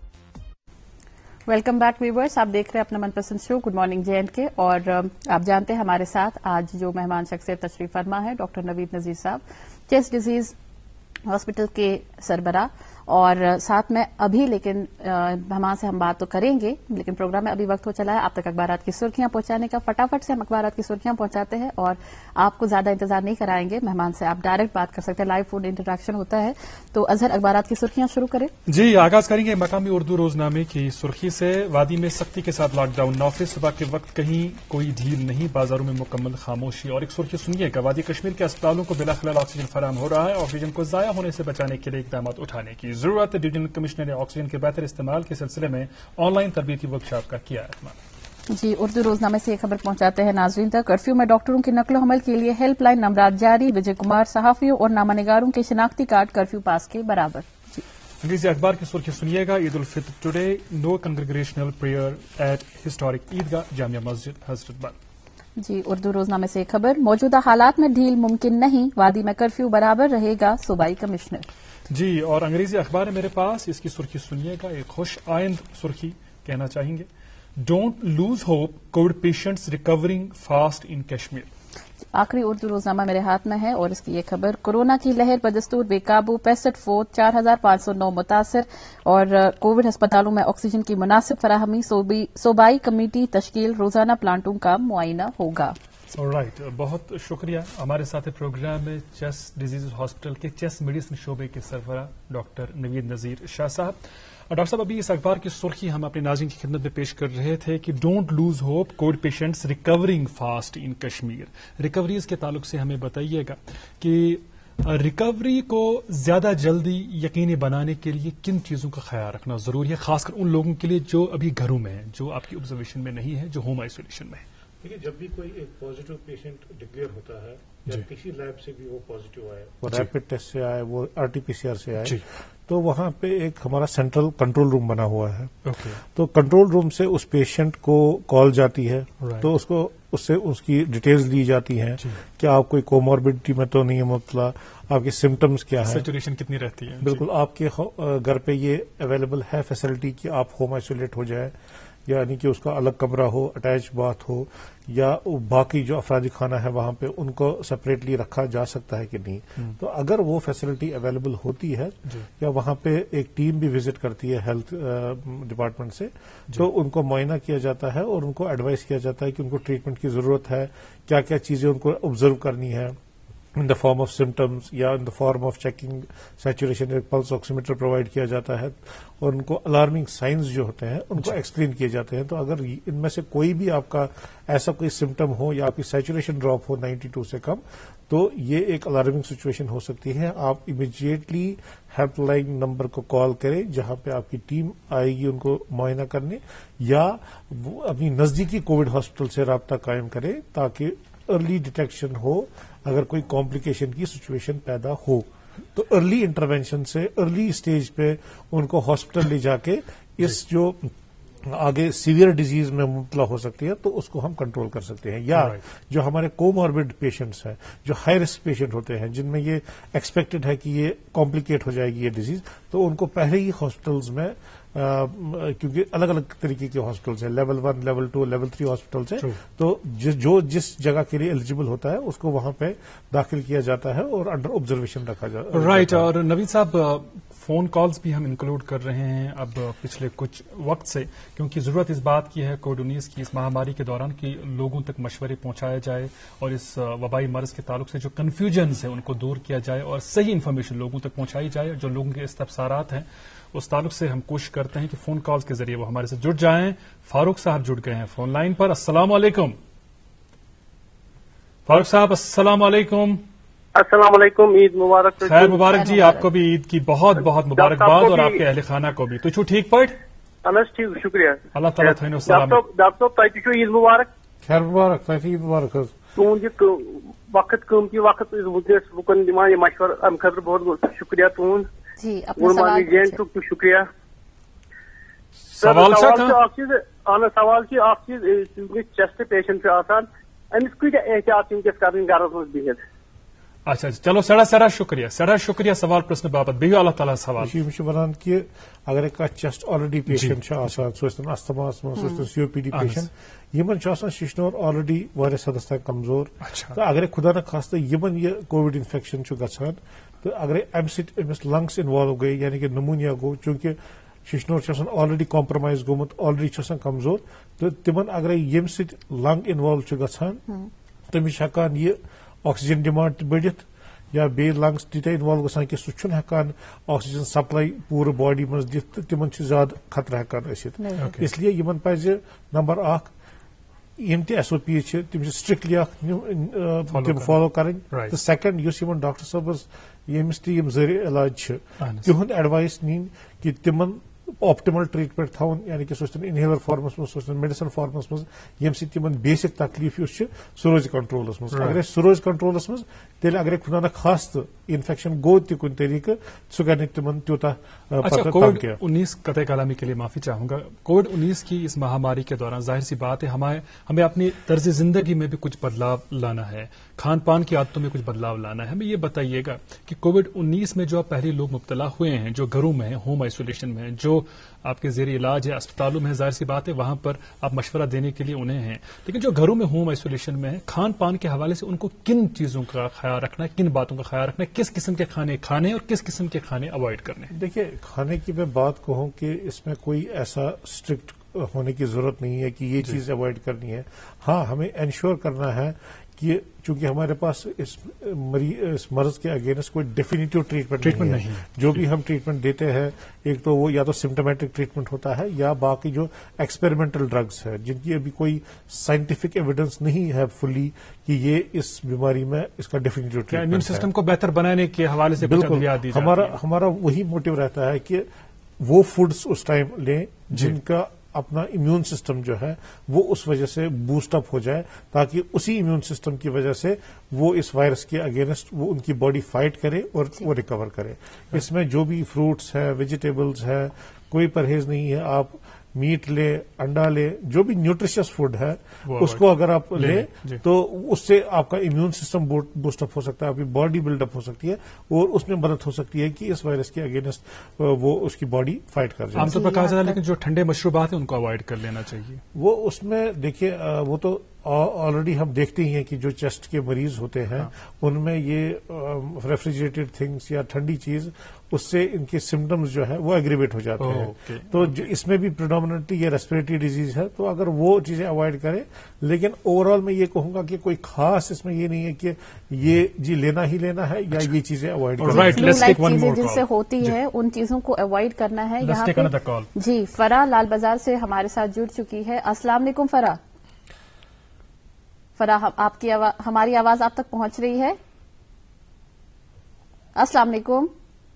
ویلکم بیک ویورز، آپ دیکھ رہے ہیں اپنا من پسند show good morning J and K, اور آپ جانتے ہیں ہمارے ساتھ آج جو مہمان شخصیت تشریف فرما ہے ڈاکٹر نوید نذیر صاحب، چیسٹ ڈیزیز ہاسپٹل کے سربراہ. اور ساتھ میں ابھی لیکن ہماں سے ہم بات تو کریں گے، لیکن پروگرام میں ابھی وقت ہو چلا ہے آپ تک اخبارات کی سرخیاں پہنچانے کا. فٹافٹ سے ہم اخبارات کی سرخیاں پہنچاتے ہیں اور آپ کو زیادہ انتظار نہیں کرائیں گے. مہمان سے آپ ڈائریکٹ بات کر سکتے ہیں، لائیو فون انٹریکشن ہوتا ہے. تو اظہر اخبارات کی سرخیاں شروع کریں. جی آغاز کریں گے مقامی اردو روزنامے کی سرخی سے. وادی میں سختی کے ساتھ لاک ڈاؤن نافذ، صبح کے وقت کہیں کوئی ڈھیل نہیں، بازاروں میں مکمل خاموشی. اور ایک سرخی سنیے گا، وادی کشمیر کے اسپتالوں کو بلا خلل آکسیجن فراہم ہو رہا ہے. آکسیجن کو ضائع ہونے سے بچانے کے لیے اقدامات اٹھانے کی ضرورت. ڈویژنل کمشنر نے آکسیجن کے بہتر استعمال کے سلسلے میں آن لائن تربیتی ورکشاپ کا کیا اہتمام. جی اردو روزنامے سے یہ خبر پہنچاتے ہیں ناظرین تک. کرفیو میں ڈاکٹروں کی نقل و حمل کے لیے ہیلپ لائن نمبرات جاری. وجے کمار صحافیوں اور نامہ نگاروں کے شناختی کارڈ کرفیو پاس کے برابر. جی انگریزی اخبار کی سرخی سنیے گا، Eid al-Fitr today, no congregational prayer at historic Eidgah Jamia مسجد حضرت بل. جی اردو روزنامے سے خبر، موجودہ حالات میں ڈھیل ممکن نہیں، وادی میں کرفیو برابر رہے گا صوبائی کمشنر. جی اور انگریزی اخبار ہے میرے پاس، اس کی سرخی سنیے گا، ایک خوش آئند سرخی کہنا چاہیں گے، don't lose hope, covid patients recovering fast in Kashmir. آخری اردو روزنامہ میرے ہاتھ میں ہے اور اس کی یہ خبر، کورونا کی لہر بدستور بے قابو، پینسٹھ فوت، چار ہزار پانچ سو نو متاثر. اور کووڈ ہسپتالوں میں آکسیجن کی مناسب فراہمی، صوبائی کمیٹی تشکیل، روزانہ پلانٹوں کا معائنہ ہوگا. Right right. بہت شکریہ. ہمارے ساتھ پروگرام میں چیسٹ ڈیزیز ہاسپٹل کے چیسٹ میڈیسن شعبے کے سربراہ ڈاکٹر نوید نذیر شاہ صاحب. ڈاکٹر صاحب ابھی اس اخبار کی سرخی ہم اپنے ناظرین کی خدمت میں پیش کر رہے تھے کہ don't lose hope, covid patients recovering fast in Kashmir. Recoveries کے تعلق سے ہمیں بتائیے گا کہ ریکوری کو زیادہ جلدی یقینی بنانے کے لیے کن چیزوں کا خیال رکھنا ضروری ہے، خاص کر ان لوگوں کے لیے جو ابھی گھروں میں ہیں، جو آپ کی آبزرویشن میں نہیں ہے، جو ہوم آئسولیشن میں ہے؟ دیکھیے، جب بھی کوئی ایک پازیٹو پیشنٹ ڈکلیئر ہوتا ہے یا جی. کسی لیب سے بھی وہ پازیٹو آئے، وہ جی. ریپڈ ٹیسٹ سے آئے، وہ R T P C R سے آئے، جی. تو وہاں پہ ایک ہمارا سینٹرل کنٹرول روم بنا ہوا ہے. اوکے. تو کنٹرول روم سے اس پیشنٹ کو کال جاتی ہے، Right. تو اس کو اس سے اس کی ڈیٹیلز لی جاتی ہیں جی. کہ آپ کوئی کوموربڈٹی میں تو نہیں ہے مبتلا، آپ کے سمٹمز کیا ہیں. سیچوریشن کتنی رہتی ہے؟ بالکل آپ کے گھر پہ یہ اویلیبل ہے فیسلٹی کہ آپ ہوم آئسولیٹ ہو جائیں، یعنی کہ اس کا الگ کمرہ ہو، اٹیچ باتھ ہو، یا باقی جو افرادی خانہ ہے وہاں پہ ان کو سپریٹلی رکھا جا سکتا ہے کہ نہیں. تو اگر وہ فیسلٹی اویلیبل ہوتی ہے جی. یا وہاں پہ ایک ٹیم بھی وزٹ کرتی ہے ہیلتھ ڈپارٹمنٹ سے، تو ان کو معائنہ کیا جاتا ہے اور ان کو ایڈوائز کیا جاتا ہے کہ ان کو ٹریٹمنٹ کی ضرورت ہے، کیا کیا چیزیں ان کو آبزرو کرنی ہے in the form of symptoms یا in the form of checking saturation. ایک پلس آکسیمیٹر پرووائڈ کیا جاتا ہے اور ان کو الارمنگ سائنز جو ہوتے ہیں ان کو ایکسپلین کیے جاتے ہیں. تو اگر ان میں سے کوئی بھی آپ کا ایسا کوئی سمٹم ہو یا آپ کی سیچوریشن ڈراپ ہو نائنٹی ٹو سے کم، تو یہ ایک الارمنگ سچویشن ہو سکتی ہے. آپ امیڈیٹلی ہیلپ لائن نمبر کو کال کریں جہاں پہ آپ کی ٹیم آئے گی ان کو معائنہ کرنے، یا وہ اپنی نزدیکی کووڈ ہاسپٹل سے رابطہ قائم کریں تاکہ ارلی ڈیٹیکشن ہو اگر کوئی کمپلیکیشن کی سچویشن پیدا ہو. تو ارلی انٹروینشن سے ارلی اسٹیج پہ ان کو ہاسپٹل لے جا کے اس جو آگے سیویئر ڈیزیز میں مبتلا ہو سکتی ہے تو اس کو ہم کنٹرول کر سکتے ہیں. یا جو ہمارے کوماربڈ پیشنٹس ہیں، جو ہائی رسک پیشنٹ ہوتے ہیں جن میں یہ ایکسپیکٹڈ ہے کہ یہ کمپلیکیٹ ہو جائے گی یہ ڈیزیز، تو ان کو پہلے ہی ہاسپٹلز میں کیونکہ الگ الگ طریقے کے ہاسپٹلس ہیں، level one, level two, level three hospitals ہیں، تو جو جس جگہ کے لیے ایلیجیبل ہوتا ہے اس کو وہاں پہ داخل کیا جاتا ہے اور انڈر آبزرویشن رکھا جاتا ہے. رائٹ. اور نوید صاحب، فون کالز بھی ہم انکلوڈ کر رہے ہیں اب پچھلے کچھ وقت سے، کیونکہ ضرورت اس بات کی ہے کووڈ انیس کی اس مہاماری کے دوران کہ لوگوں تک مشورے پہنچایا جائے اور اس وبائی مرض کے تعلق سے جو کنفیوژنز ہیں ان کو دور کیا جائے اور صحیح انفارمیشن لوگوں تک پہنچائی جائے. جو لوگوں کے استفسارات ہیں اس تعلق سے ہم کوشش کرتے ہیں کہ فون کالز کے ذریعے وہ ہمارے سے جڑ جائیں. فاروق صاحب جڑ گئے ہیں فون لائن پر. السلام علیکم فاروق صاحب. السلام علیکم. السلام علیکم. عید مبارک. خیر مبارک جی. آپ کو بھی عید کی بہت بہت مبارکباد اور آپ کے اہل خانہ کو بھی. تو چھو ٹھیک پٹ؟ ٹھیک، شکریہ. اللہ تعالیٰ تھینو سلام. ڈاکٹر صاحب تہ عید مبارک. خیر مبارک. عید مبارک. تہد یہ وقت قیمتی وقت ونکس لکن دان یہ مشورہ امہ خاطر بہت بہت شکریہ تہد. جی جین ٹو شکریہ. سوال چیز اہم سوال اخ چیز چیسٹ پیشنٹ آسان امس کتیا احتیاط ونکس کریں گھرس مز بہت. اچھا چلو سیٹھا سیٹھا شکریہ سیٹھا شکریہ سوال پرسن باپت. بہو اللہ تعالیٰ سوال. ونان کہ اگر چیسٹ آلریڈی پیشنٹ آسان سہ استھماس من سہ C O P D patient یمن ششنور آلریڈی واریاہ حدس تک کمزور. تو اگر خدا نخواستہ یمن یہ کووڈ انفیکشن گژھان تو اگر امہ سۭتۍ أمس لنگس انوالو گئی یعنی کہ نمونیا گو چونکہ ششنور آلریڈی کمپرومائز گومت آلریڈی کمزور تو تمن اگر یم سۭتۍ لنگ انوالو گژھان تمس ہیکان یہ آکسیجن ڈیمانڈ بڑھت یا بی لنگس تیتہ انوالو گژھان کہ سہ ہیکان آکسیجن سپلائی پورٕ باڈی مز دِتھ تو تمن زیادہ خطرہ ہیکان ٲسِتھ. اس لیے یمن پزِ نمبر اکھ یم تہِ ایس او پیز تم سٹرکٹلی تم فالو کریں. تو سیکنڈ اس ڈاکٹر صٲبس یمس تہِ یم ذریعہ علاج تہد ایڈوائس نِنۍ کہ تمن آپٹیمل ٹریٹمنٹ تھاؤن یعنی کہ سہ انہیلر فارمس مز سہ میڈیسن فارمس مز یم سۭتۍ تمن بیسک تکلیف اس سہ روز کنٹرولس مز. اگر سہ روز کنٹرولس مز تیل اگر خدا نخواستہ انفیکشن گو تہ کن طریقہ سہ کر تمن تیوتہ. کووڈ انیس قطع کلامی کے لیے معافی چاہوں گا. کووڈ انیس کی اس مہاماری کے دوران ظاہر سی بات ہے ہمیں ہمیں اپنی طرز زندگی میں بھی کچھ بدلاؤ لانا ہے، کھان پان کی عادتوں میں کچھ بدلاؤ لانا ہے. ہمیں یہ بتائیے گا کہ کووڈ انیس میں جو پہلے لوگ مبتلا ہوئے ہیں جو گھروں میں ہیں، ہوم آئسولیشن میں ہیں، جو آپ کے زیر علاج ہے اسپتالوں میں، ظاہر سی بات ہے وہاں پر آپ مشورہ دینے کے لیے انہیں ہیں، لیکن جو گھروں میں ہوم آئسولیشن میں ہیں کھان پان کے حوالے سے ان کو کن چیزوں کا خیال رکھنا ہے، کن باتوں کا خیال رکھنا ہے، کس قسم کے کھانے کھانے اور کس قسم کے کھانے اوائڈ کرنے ہیں؟ دیکھیے کھانے کی میں بات کہوں کہ اس میں کوئی ایسا اسٹرکٹ ہونے کی ضرورت نہیں ہے کہ یہ چیز اوائڈ کرنی ہے. ہاں ہمیں انشور کرنا ہے کہ چونکہ ہمارے پاس اس اس مرض کے اگینسٹ کوئی ڈیفینیٹو ٹریٹمنٹ نہیں ہے. جو بھی ہم ٹریٹمنٹ دیتے ہیں ایک تو وہ یا تو سمٹومیٹک ٹریٹمنٹ ہوتا ہے یا باقی جو ایکسپیریمنٹل ڈرگس ہے جن کی ابھی کوئی سائنٹیفک ایویڈنس نہیں ہے فلی کہ یہ اس بیماری میں اس کا ڈیفینیٹو ٹریٹمنٹ ہے. امیون سسٹم کو بہتر بنانے کے حوالے سے بالکل ہمارا ہمارا وہی موٹیو رہتا ہے کہ وہ فوڈس اس ٹائم لیں جن کا اپنا امیون سسٹم جو ہے وہ اس وجہ سے بوسٹ اپ ہو جائے تاکہ اسی امیون سسٹم کی وجہ سے وہ اس وائرس کے اگینسٹ وہ ان کی باڈی فائٹ کرے اور وہ ریکور کرے. اس میں جو بھی فروٹس ہے ویجیٹیبلز ہے کوئی پرہیز نہیں ہے. آپ میٹ لے انڈا لے جو بھی نیوٹریشس فوڈ ہے اس کو اگر آپ لیں تو اس سے آپ کا امیون سسٹم بوسٹ اپ ہو سکتا ہے آپ کی باڈی بلڈ اپ ہو سکتی ہے اور اس میں مدد ہو سکتی ہے کہ اس وائرس کے اگینسٹ وہ اس کی باڈی فائٹ کر جائے. عام طور پر کہا جاتا ہے لیکن جو ٹھنڈے مشروبات ہیں ان کو اوائڈ کر لینا چاہیے. وہ اس میں دیکھیے وہ تو آلریڈی ہم دیکھتے ہی ہیں کہ جو چیسٹ کے مریض ہوتے ہیں ان میں یہ ریفریجریٹڈ تھنگس یا ٹھنڈی چیز اس سے ان کے سمٹمز جو ہے وہ ایگریویٹ ہو جاتے ہیں. تو اس میں بھی پریڈومیننٹلی یہ ریسپریٹری ڈیزیز ہے تو اگر وہ چیزیں اوائڈ کریں لیکن اوور آل میں یہ کہوں گا کہ کوئی خاص اس میں یہ نہیں ہے کہ یہ جی لینا ہی لینا ہے یا یہ چیزیں اوائڈ کریں. چیزیں جن سے ہوتی ہے ان چیزوں کو اوائڈ کرنا ہے. یہاں پہ جی فرا لال بازار سے ہمارے ساتھ جڑ چکی ہے. السلام علیکم فرا. فرا آپ کی ہماری آواز آپ تک پہنچ رہی ہے؟ السلام علیکم.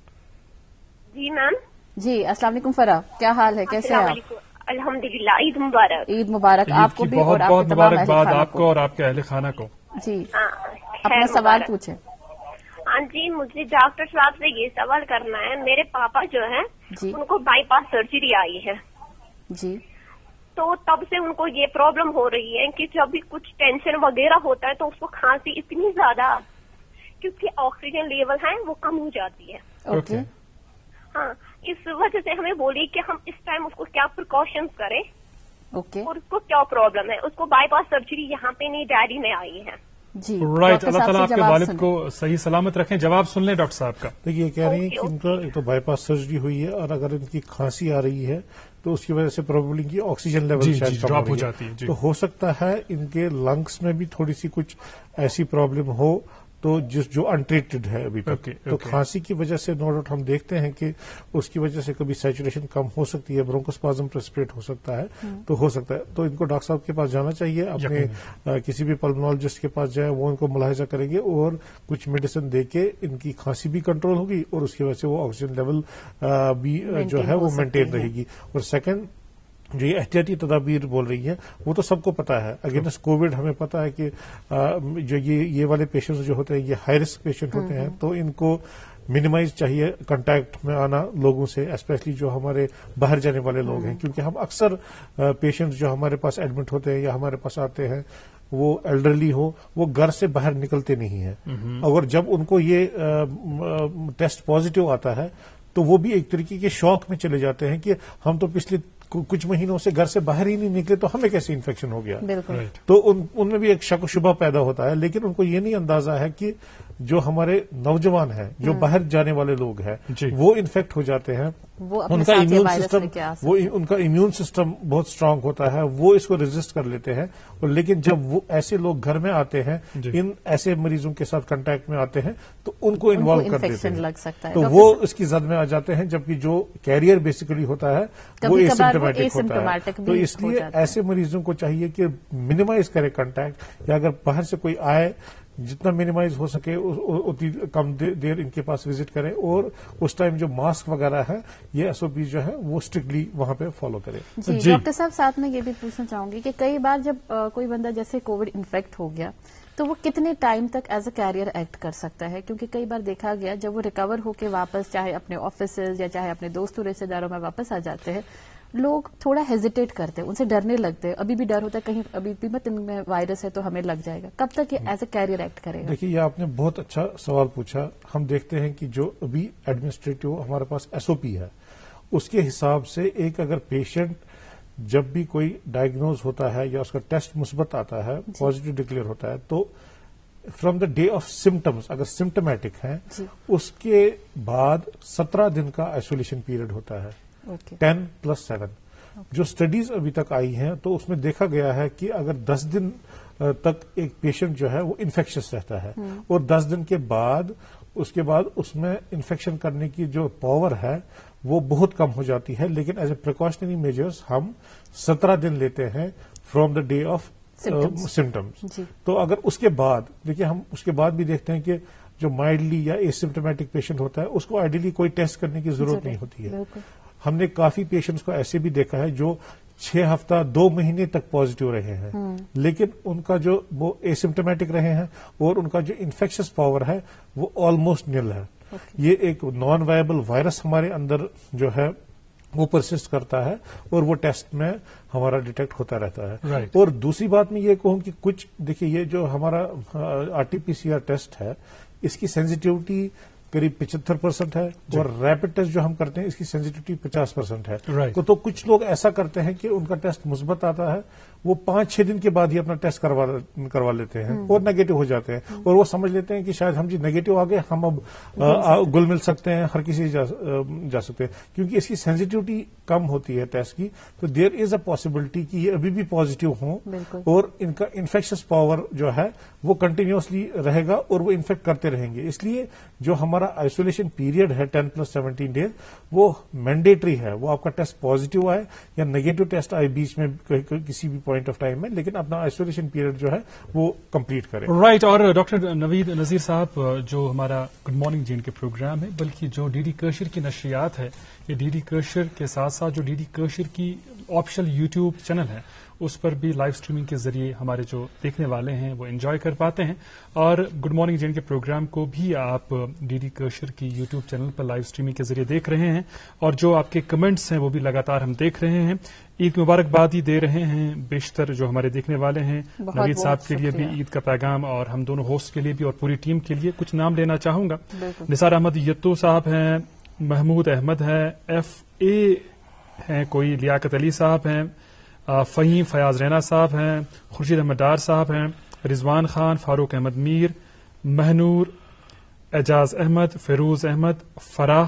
جی میم. جی السلام علیکم فرا, کیا حال ہے, کیسے ہیں آپ؟ الحمدللہ. عید مبارک. عید مبارک آپ کو بھی اور بہت مبارکباد آپ کو اور آپ کے اہل خانہ کو. جی اپنا سوال پوچھیں. ہاں جی مجھے ڈاکٹر صاحب سے یہ سوال کرنا ہے. میرے پاپا جو ہیں ان کو بائی پاس سرجری آئی ہے جی, تو تب سے ان کو یہ پرابلم ہو رہی ہے کہ جب بھی کچھ ٹینشن وغیرہ ہوتا ہے تو اس کو کھانسی اتنی زیادہ کیونکہ آکسیجن لیول ہے وہ کم ہو جاتی ہے. اوکے ہاں اس وجہ سے ہمیں بولی کہ ہم اس ٹائم اس کو کیا پریکاشنز کریں اوکے اور اس کو کیا پرابلم ہے. اس کو بائی پاس سرجری یہاں پہ نہیں ڈیڈی میں آئی ہے. جی رائٹ, اللہ تعالیٰ آپ کے والد کو صحیح سلامت رکھیں. جواب سن لیں ڈاکٹر صاحب کا. دیکھیے یہ کہہ رہی ہیں کہ ان کا ایک تو بائی پاس سرجری ہوئی ہے اور اگر ان کی کھانسی آ رہی ہے تو اس کی وجہ سے پرابلی کی آکسیجن لیول شاید کم ہو جاتی ہے. تو ہو سکتا ہے ان کے لنگس میں بھی تھوڑی سی کچھ ایسی پرابلم ہو تو جس جو انٹریٹڈ ہے ابھی تک. تو کھانسی کی وجہ سے نو ڈاؤٹ ہم دیکھتے ہیں کہ اس کی وجہ سے کبھی سیچوریشن کم ہو سکتی ہے, برونکوسپازم پریسپریٹ ہو سکتا ہے, تو ہو سکتا ہے. تو ان کو ڈاکٹر صاحب کے پاس جانا چاہیے, اپنے کسی بھی پلمونالوجسٹ کے پاس جائیں, وہ ان کو ملاحظہ کریں گے اور کچھ میڈیسن دے کے ان کی کھانسی بھی کنٹرول ہوگی اور اس کی وجہ سے وہ آکسیجن لیول بھی جو ہے وہ مینٹین رہے گی. اور سیکنڈ جو یہ احتیاطی تدابیر بول رہی ہیں وہ تو سب کو پتا ہے. اگینسٹ کووڈ ہمیں پتا ہے کہ جو یہ یہ والے پیشنٹس جو ہوتے ہیں یہ ہائی رسک پیشنٹ ہوتے ہیں, تو ان کو منیمائز چاہیے کنٹیکٹ میں آنا لوگوں سے, اسپیشلی جو ہمارے باہر جانے والے لوگ ہیں, کیونکہ ہم اکثر پیشنٹس جو ہمارے پاس ایڈمٹ ہوتے ہیں یا ہمارے پاس آتے ہیں وہ ایلڈرلی ہو, وہ گھر سے باہر نکلتے نہیں ہیں. اور جب ان کو یہ ٹیسٹ پازیٹو آتا ہے تو وہ بھی ایک طریقے کے شوق میں چلے جاتے ہیں کہ ہم تو پچھلے کچھ مہینوں سے گھر سے باہر ہی نہیں نکلے تو ہمیں کیسے انفیکشن ہو گیا. تو ان ان میں بھی ایک شک و شبہ پیدا ہوتا ہے. لیکن ان کو یہ نہیں اندازہ ہے کہ جو ہمارے نوجوان ہیں جو باہر جانے والے لوگ ہیں وہ انفیکٹ ہو جاتے ہیں, ان کا امیون سسٹم وہ ان کا امیون سسٹم بہت اسٹرانگ ہوتا ہے, وہ اس کو ریزسٹ کر لیتے ہیں. اور لیکن جب وہ ایسے لوگ گھر میں آتے ہیں, ان ایسے مریضوں کے ساتھ کنٹیکٹ میں آتے ہیں تو ان کو انوالو کر دیتے ہیں, تو وہ اس کی زد میں آ جاتے ہیں. جبکہ جو کیریئر بیسیکلی ہوتا ہے وہ ایسمپٹومیٹک ہوتا ہے. تو اس لیے ایسے مریضوں کو چاہیے کہ منیمائز کرے کنٹیکٹ, یا اگر باہر سے کوئی آئے جتنا منیمائز ہو سکے اتنی کم دیر ان کے پاس وزٹ کریں, اور اس ٹائم جو ماسک وغیرہ ہے یہ ایس او پی جو ہے وہ اسٹرکٹلی وہاں پہ فالو کرے. جی, جی ڈاکٹر صاحب ساتھ میں یہ بھی پوچھنا چاہوں گی کہ کئی بار جب کوئی بندہ جیسے کووڈ انفیکٹ ہو گیا تو وہ کتنے ٹائم تک ایز اے کیریئر ایکٹ کر سکتا ہے؟ کیونکہ کئی بار دیکھا گیا جب وہ ریکور ہو کے واپس چاہے اپنے آفیسز یا چاہے اپنے دوستوں رشتے داروں میں واپس آ جاتے ہیں, لوگ تھوڑا ہیزیٹیٹ کرتے ہیں, ان سے ڈرنے لگتے ہیں, ابھی بھی ڈر ہوتا ہے کہیں ابھی بھی مت ان میں وائرس ہے تو ہمیں لگ جائے گا. کب تک یہ ایز اے کیریئر ایکٹ کرے گا؟ دیکھیے یہ آپ نے بہت اچھا سوال پوچھا. ہم دیکھتے ہیں کہ جو ابھی ایڈمنسٹریٹو ہمارے پاس ایس او پی ہے اس کے حساب سے ایک اگر پیشنٹ جب بھی کوئی ڈائگنوز ہوتا ہے یا اس کا ٹیسٹ مثبت آتا ہے, پازیٹو ڈکلیئر ہوتا ہے, تو from the day of symptoms اگر سمٹمیٹک ہیں اس کے بعد سترہ دن کا آئسولیشن پیریڈ ہوتا ہے, ٹین پلس سیون. جو اسٹڈیز ابھی تک آئی ہیں تو اس میں دیکھا گیا ہے کہ اگر دس دن تک ایک پیشنٹ جو ہے وہ انفیکشس رہتا ہے اور دس دن کے بعد اس کے بعد اس میں انفیکشن کرنے کی جو پاور ہے وہ بہت کم ہو جاتی ہے، لیکن ایز اے پریکاشنری میجرز ہم سترہ دن لیتے ہیں from the day of symptoms. تو اگر اس کے بعد دیکھیے ہم اس کے بعد بھی دیکھتے ہیں کہ جو مائلڈلی یا ایسمپٹومیٹک پیشنٹ ہوتا ہے اس کو آئیڈیلی کوئی ٹیسٹ کرنے کی ضرورت نہیں ہوتی ہے. ہم نے کافی پیشنٹس کو ایسے بھی دیکھا ہے جو چھ ہفتہ دو مہینے تک پازیٹو رہے ہیں لیکن ان کا جو وہ ایسمپٹومیٹک رہے ہیں اور ان کا جو انفیکشس پاور ہے وہ آلموسٹ نیل ہے. یہ ایک نان وائبل وائرس ہمارے اندر جو ہے وہ پرسسٹ کرتا ہے اور وہ ٹیسٹ میں ہمارا ڈیٹیکٹ ہوتا رہتا ہے. right. اور دوسری بات میں یہ کہوں کہ کچھ دیکھیے یہ جو ہمارا R T P C R test ہے اس کی سینسٹیوٹی قریب پچہتر پرسینٹ ہے اور ریپڈ ٹیسٹ جو ہم کرتے ہیں اس کی سینسٹیوٹی پچاس پرسینٹ ہے. right. تو, تو کچھ لوگ ایسا کرتے ہیں کہ ان کا ٹیسٹ مثبت آتا ہے وہ پانچ چھ دن کے بعد ہی اپنا ٹیسٹ کروا کروا لیتے ہیں اور نیگیٹو ہو جاتے ہیں اور وہ سمجھ لیتے ہیں کہ شاید ہم جی نیگیٹو آ گئے ہم اب گل مل سکتے ہیں ہر کسی جا, جا سکتے ہیں کیونکہ اس کی سینسٹیوٹی کم ہوتی ہے ٹیسٹ کی. تو دیر از اے پاسبلٹی کہ یہ ابھی بھی پازیٹو ہوں اور ان کا انفیکشس پاور جو ہے وہ کنٹینیوسلی رہے گا اور وہ انفیکٹ کرتے رہیں گے. اس لیے جو ہمارا آئسولیشن پیریڈ ہے ٹین پلس سیونٹین ڈیز وہ مینڈیٹری ہے. وہ آپ کا ٹیسٹ پازیٹو آئے یا نیگیٹو ٹیسٹ آئے بیچ میں کسی بھی پوائنٹ آف ٹائم میں لیکن اپنا آئسولیشن پیریڈ جو ہے وہ کمپلیٹ کرے. رائٹ. اور ڈاکٹر نوید نذیر صاحب جو ہمارا گڈ مارننگ جین کے پروگرام ہے بلکہ جو ڈی ڈی کرشر کی نشریات ہے یہ ڈی ڈی کرشر کے ساتھ ساتھ جو ڈی ڈی کرشر کی آفیشیل یوٹیوب چینل ہے اس پر بھی لائیو اسٹریمنگ کے ذریعے ہمارے جو دیکھنے والے ہیں وہ انجوائے کر پاتے ہیں. اور گڈ مارننگ جین کے پروگرام کو بھی آپ ڈی ڈی کرشر کی یوٹیوب چینل پر لائیو اسٹریمنگ کے ذریعے دیکھ رہے ہیں اور جو آپ کے کمنٹس ہیں وہ بھی لگاتار ہم دیکھ رہے ہیں. عید مبارکبادی دے رہے ہیں بیشتر جو ہمارے دیکھنے والے ہیں. نوید صاحب کے لیے بھی عید کا پیغام اور ہم دونوں ہوسٹ کے لیے بھی اور پوری ٹیم کے لیے کچھ نام لینا چاہوں گا. نثار احمد یتو صاحب ہیں، محمود احمد ہے، ایف اے ہیں کوئی، لیاقت علی صاحب ہیں، فہیم فیاض رینا صاحب ہیں، خورشید احمد ڈار صاحب ہیں، رضوان خان، فاروق احمد میر، مہنور، اعجاز احمد، فیروز احمد، فراح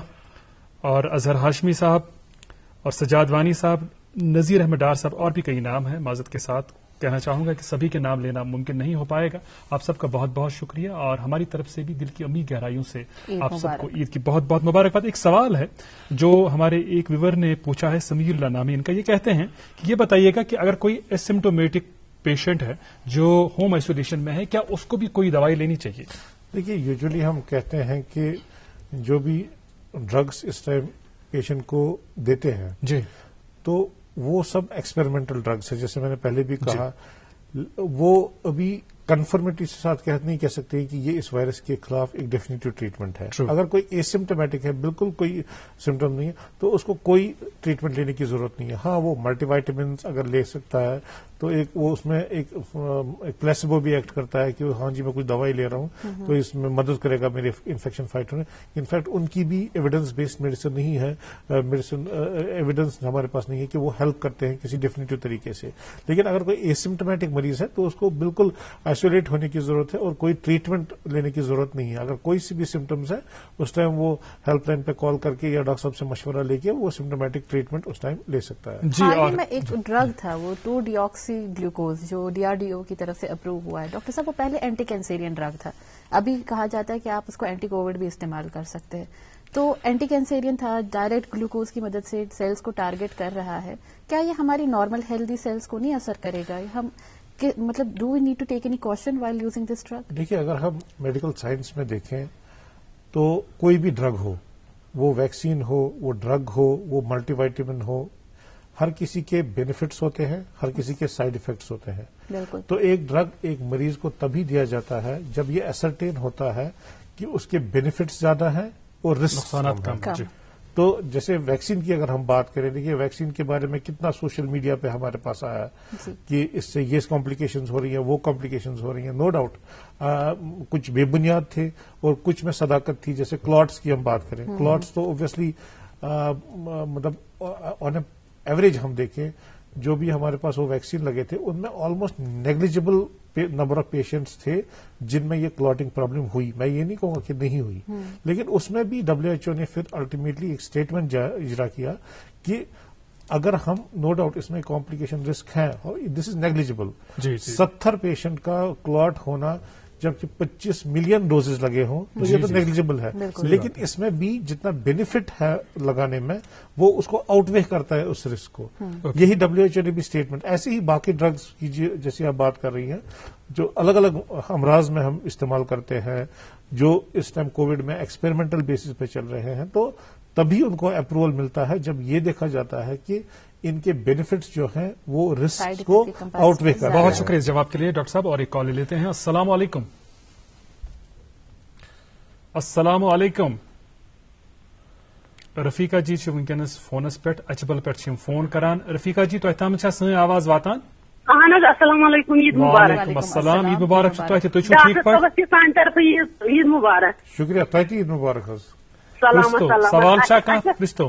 اور اظہر ہاشمی صاحب اور سجاد وانی صاحب، نذیر احمد ڈار صاحب اور بھی کئی نام ہیں. معذرت کے ساتھ کہنا چاہوں گا کہ سبھی کے نام لینا ممکن نہیں ہو پائے گا. آپ سب کا بہت بہت شکریہ اور ہماری طرف سے بھی دل کی امید گہرائیوں سے آپ سب کو عید کی بہت بہت مبارکباد. ایک سوال ہے جو ہمارے ایک ویور نے پوچھا ہے، سمیر اللہ نامی ان کا، یہ کہتے ہیں کہ یہ بتائیے گا کہ اگر کوئی اسمپٹومیٹک پیشنٹ ہے جو ہوم آئسولیشن میں ہے کیا اس کو بھی کوئی دوائی لینی چاہیے؟ دیکھیے یوزلی ہم کہتے ہیں کہ جو بھی ڈرگس اس ٹائم پیشنٹ کو دیتے ہیں جی تو وہ سب ایکسپیریمنٹل ڈرگس ہے. جیسے میں نے پہلے بھی کہا جی. وہ ابھی کنفرمیٹی کے ساتھ نہیں کہہ سکتے کہ یہ اس وائرس کے خلاف ایک ڈیفینیٹو ٹریٹمنٹ ہے. True. اگر کوئی ایسمپٹومیٹک ہے، بالکل کوئی سمٹم نہیں ہے تو اس کو کوئی ٹریٹمنٹ لینے کی ضرورت نہیں ہے. ہاں وہ ملٹی وائٹامنس اگر لے سکتا ہے تو ایک وہ اس میں ایک پلیسیبو بھی ایکٹ کرتا ہے کہ ہاں جی میں کچھ دوائی لے رہا ہوں تو اس میں مدد کرے گا میرے انفیکشن فائٹ ہونے. انفیکٹ ان کی بھی ایویڈنس بیسڈ میڈیسن نہیں ہے، میڈیسن ایویڈنس ہمارے پاس نہیں ہے کہ وہ ہیلپ کرتے ہیں کسی ڈیفینیٹو طریقے سے. لیکن اگر کوئی ایسمپٹومیٹک مریض ہے تو اس کو بالکل آئسولیٹ ہونے کی ضرورت ہے اور کوئی ٹریٹمنٹ لینے کی ضرورت نہیں ہے. اگر کوئی سی بھی سمٹمس ہے اس ٹائم وہ ہیلپ لائن پہ کال کر کے یا ڈاکٹر صاحب سے مشورہ لے کے وہ سمٹومیٹک ٹریٹمنٹ اس ٹائم لے سکتا ہے. جی اور میں ایک ڈرگ تھا وہ ٹو ڈی آکسی گلوکوز جو ڈی آر ڈی او کی طرف سے اپروو ہوا ہے ڈاکٹر صاحب، وہ پہلے اینٹی کینسیرین ڈرگ تھا، ابھی کہا جاتا ہے کہ آپ اس کو اینٹی کووڈ بھی استعمال کر سکتے ہیں. تو اینٹی کینسیرین تھا، ڈائریکٹ گلوکوز کی مدد سے سیلز کو ٹارگٹ کر رہا ہے. کیا یہ ہماری نارمل ہیلدی سیلز کو نہیں اثر کرے گا؟ ہم مطلب do we need to take any question while using this drug? دیکھیے اگر ہم میڈیکل سائنس میں دیکھیں تو کوئی بھی ڈرگ ہو، وہ ویکسین ہو، وہ ڈرگ ہو، وہ ملٹی وائٹامن ہو، ہر کسی کے بینیفٹس ہوتے ہیں، ہر کسی کے سائیڈ افیکٹس ہوتے ہیں. بالکل. تو ایک ڈرگ ایک مریض کو تبھی دیا جاتا ہے جب یہ ایسرٹین ہوتا ہے کہ اس کے بینیفٹس زیادہ ہیں اور رسک کم ہیں. تو جیسے ویکسین کی اگر ہم بات کریں، دیکھیے ویکسین کے بارے میں کتنا سوشل میڈیا پہ ہمارے پاس آیا ہے کہ اس سے یہ کمپلیکیشنز ہو رہی ہیں، وہ کمپلیکیشنز ہو رہی ہیں. نو ڈاؤٹ کچھ بے بنیاد تھے اور کچھ میں صداقت تھی. جیسے کلاٹس کی ہم بات کریں، کلاٹس تو اوبویسلی مطلب آن اے ایوریج ہم دیکھیں جو بھی ہمارے پاس وہ ویکسین لگے تھے ان میں almost negligible number of patients تھے جن میں یہ کلاٹنگ پرابلم ہوئی. میں یہ نہیں کہوں گا کہ نہیں ہوئی، لیکن اس میں بھی ڈبلیو ایچ او نے پھر الٹیمیٹلی ایک اسٹیٹمنٹ اجرا کیا کہ اگر ہم نو ڈاؤٹ اس میں کمپلیکیشن رسک ہے، دس از نیگلیجبل. جی ستر پیشنٹ کا کلاٹ ہونا جبکہ پچیس ملین ڈوزز لگے ہوں تو یہ تو نیگلیجبل ہے، لیکن اس میں بھی جتنا بینیفٹ ہے لگانے میں وہ اس کو آؤٹ وے کرتا ہے اس رسک کو. یہی ڈبلیو ایچ او نے بھی اسٹیٹمنٹ. ایسے ہی باقی ڈرگز کی جیسے آپ بات کر رہی ہیں جو الگ الگ امراض میں ہم استعمال کرتے ہیں جو اس ٹائم کووڈ میں ایکسپیریمنٹل بیسس پہ چل رہے ہیں، تو تبھی ان کو اپروول ملتا ہے جب یہ دیکھا جاتا ہے کہ ان کے بینیفٹس جو ہیں وہ رسک کو آؤٹ وے کرتے ہیں. بہت شکریہ اس جواب کے لیے ڈاکٹر صاحب. اور ایک کال لے لیتے ہیں. السلام علیکم. السلام علیکم. رفیقہ جی ونکس فونس پہ اچبل پہ فون کران. رفیقہ جی تہ تام سن آواز واتان؟ اہن حظ السلام علیکم. عید مبارک. وعلیکم السلام. عید مبارک. تہ تہ ٹھیک پٲٹھۍ؟ سانہِ طرفہٕ عید مبارک. شکریہ. تہ تہ عید مبارک حظ. سلامت سوال چھا کانٛہہ پرٛژھتو؟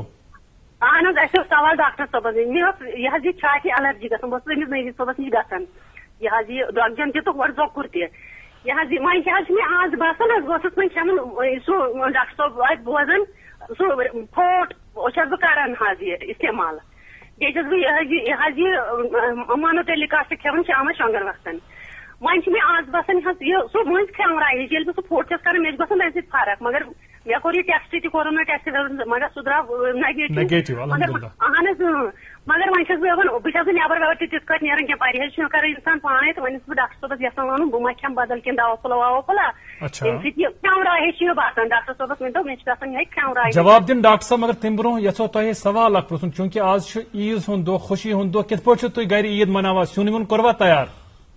اہن حظ اَسہِ اوس سوال ڈاکٹر صٲبس نِش. مےٚ اوس یہِ حظ یہِ چھاتہِ الرجی گژھان. بہٕ ٲسٕس أمِس نٔویٖد صٲبس نِش گژھان. یہِ حظ یہِ درٛۄگجن تہِ تہٕ ہورٕ زۄکُر تہِ. یہ حظ وۄنۍ کیٛاہ حظ چھُ مےٚ آز باسان حظ بہٕ ٲسٕس وۄنۍ کھٮ۪وان سُہ ڈاکٹر صٲب آسہِ بوزان سُہ فوٹ چھَس بہٕ کران حظ یہِ استعمال. بیٚیہِ چھَس بہٕ یہِ حظ یہِ حظ یہِ مونوٹیلِک آسہِ کھٮ۪وان شامس شۄنٛگن وقتن. وۄنۍ چھُ مےٚ آز باسان حظ یہِ سُہ مٔنٛزۍ کھٮ۪وراے ہِش. ییٚلہِ بہٕ سُہ فوٹ چھَس کران مےٚ چھِ گژھان تَمہِ سۭتۍ فرق. مگر مےٚ کوٚر یہِ ٹیسٹ تہِ کوٚرُن مےٚ ٹیسٹ مگر سُہ درٛاو نیگیٹِو. اہن حظ مگر وۄنۍ چھَس بہٕ دَپان بہٕ چھَس نہٕ نیبر ویبر تہِ تِتھ کٲٹھۍ نیران کینٛہہ. پرہیز چھُنہٕ کران اِنسان پانے تہٕ وۄنۍ چھُس بہٕ ڈاکٹر صٲبس یژھان وَنُن بہٕ ما کھٮ۪مہٕ بدل کینٛہہ دوا پھوٚلا ووا پھوٚلا ییٚمہِ سۭتۍ یہِ کھٮ۪وراے ہِش چھِ مےٚ باسان. ڈاکٹر صٲبس ؤنۍتو مےٚ چھِ گژھان یِہے کھٮ۪وراے. جواب دِن ڈاکٹر صٲب. مگر تمہِ برونٛہہ یژھو تۄہہِ سوال اکھ پرٛژھُن چوٗنٛکہِ آز چھُ عیٖز ہُنٛد دۄہ خوشی ہُنٛد دۄہ. کِتھ پٲٹھۍ چھِو تُہۍ گرِ عیٖد مناوان؟ سیُن ویُن کوٚروا تیار؟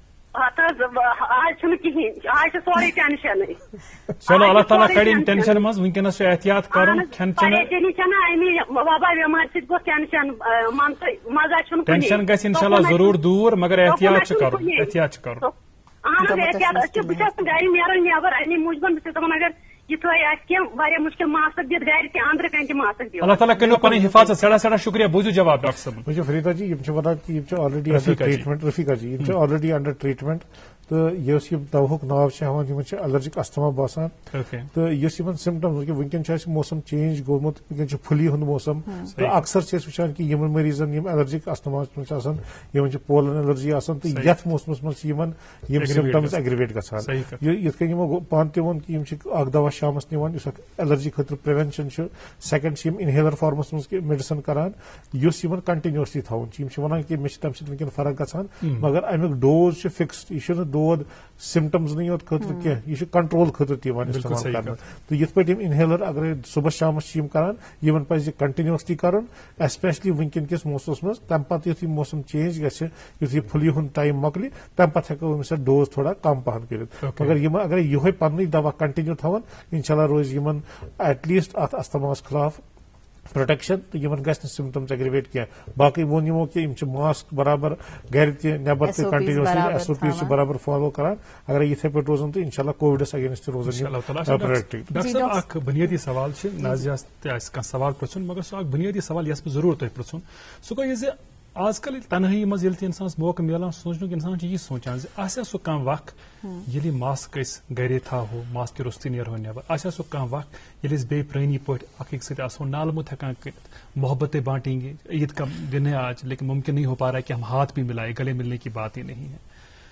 ہتھ حظ آز چھُنہٕ کِہیٖنۍ. آز چھُ سورُے ٹینشنٕے. چلو اللہ تعالیٰ کڑِ یِم ٹینشن منٛز. ونکیٚنس چھُ احتیاط کرُن کھٮ۪ن چٮ۪ن. پریشٲنی چھَنہ اَمہِ وبا بٮ۪مارِ سۭتۍ گوٚو ٹینشن. مان ژٕ مزا چھُنہٕ ٹینشن گژھِ انشاءاللہ ضروٗر دوٗر مگر احتیاط چھُ کرُن. احتیاط چھُ کرُن. اہن حظ احتیاط. أسۍ چھِ بہٕ چھَس گرِ نیران نیبر اَمہِ موٗجوٗب بہٕ چھَس دَپان اگر یِتھُے آسہِ کینٛہہ واریاہ مُشکِل ماسک دِتھ گرِ تہِ أنٛدرٕ کَنہِ تہِ ماسک دِتھ. اللہ تعالیٰ کٔرِو پنٕنۍ حفاظت. سٮ۪ٹھاہ سٮ۪ٹھاہ شُکریہ. بوٗزِو جواب ڈاکٹر صٲبن. وٕچھِو فریٖدا جی یِم چھِ وَنان کہِ یِم چھِ آلریڈی انڈر ٹریٖٹمنٹ. رفیٖقا جی یِم چھِ آلریڈی انڈر ٹریٖٹمنٹ تہٕ یۄس یِم دواہُک ناو چھِ ہٮ۪وان یِمن چھِ الرجِک استھما باسان. تہٕ یُس یِمن سِمٹمز کہِ وٕنکیٚن چھُ اَسہِ موسم چینج گوٚمُت. وٕنکیٚن چھُ پھٕلی ہُنٛد موسم تہٕ اکثر چھِ أسۍ وٕچھان کہِ یِمن مٔریٖزن یِم الرجِک استھماہس منٛز چھِ آسان یِمن چھِ پولن الرجی آسان تہٕ یتھ موسمس منٛز چھِ یِمن یِم سِمٹمز ایگریویٹ گژھان. یِتھ کٔنۍ یِمو پانہٕ تہِ ووٚن کہِ یِم چھِ اکھ دوا شامس نِوان یُس اکھ الرجی خٲطرٕ پرٛوینشن چھُ. سیکنڈ چھِ یِم انہیلر فارمس منٛز میڈِسن کران یُس یِمن کنٹِنیوسلی تھاوُن چھُ. یِم چھِ وَنان کہِ مےٚ چھِ تَمہِ سۭتۍ وٕنکیٚن فرق گژھان مگر امیُک ڈوز چھُ فِکسڈ. یہِ چھُنہٕ دود سِمٹمزنٕے یوت خٲطرٕ کینٛہہ یہِ چھُ کنٹرول خٲطرٕ تہِ یِوان استعمال کرنہٕ. تہٕ یِتھ پٲٹھۍ یِم انہیلر اگرے صبحس شامس چھِ یِم کران یِمن پزِ یہِ کنٹِنیوسلی کرُن ایسپیشلی وٕنکیٚن کِس موسمس منٛز. تمہِ پتہٕ یُتھ یہِ موسم چینج گژھِ یُتھ یہِ پھٕلی ہُنٛد ٹایم مۄکلہِ تمہِ پتہٕ ہٮ۪کو أمِس اَتھ ڈوز تھوڑا کم پہن کٔرِتھ. مگر یِمن اگرے یِہوے پننُے دوا کنٹِنیو تھاون انشاء اللہ روزِ یِمن ایٹ لیٖسٹ اتھ استھماہس خلاف پروٹیکشن تہٕ یِمن گژھِ نہٕ سِمٹمز ایگریویٹ کینٛہہ. باقٕے ووٚن یِمو کہِ یِم چھِ ماسک برابر گرِ تہِ نٮ۪بر تہِ کنٹِنیوسلی ایس او پیز چھِ برابر فالو کران. اگر یِتھے پٲٹھۍ روزن تہٕ انشاء اللہ کووِڈس اگینسٹ روزن پروٹیکٹڈ. ڈاکٹر صٲب اکھ بُنیٲدی سوال چھُ نازیاہس تہِ آسہِ کانٛہہ سوال پرٛژھُن مگر سُہ اکھ بُنیٲدی سوال یس بہٕ ضروٗر تۄہہِ پرٛژھُن سُہ گوٚو یہِ زِ آز کل تنہٲیی منٛز ییٚلہِ تہِ اِنسانس موقعہٕ میلان سونچنُک انسان چھُ یی سونچان زِ آسیا سُہ کانٛہہ وق ییٚلہِ ماسک أسۍ گرے تھاوو ماسکہِ روٚستُے نیرہو نٮ۪بر. آسیا سُہ کانٛہہ وق ییٚلہِ أسۍ بیٚیہِ پرٲنی پٲٹھۍ اکھ أکۍ سۭتۍ آسہو نالمُت ہٮ۪کان کٔرِتھ محبتیں بانٹیں گے. عید کا دن ہے آج لیکن ممکن نہیں ہو پا رہا ہے کہ ہم ہاتھ بھی ملائے. گلے ملنے کی بات ہی نہیں ہے.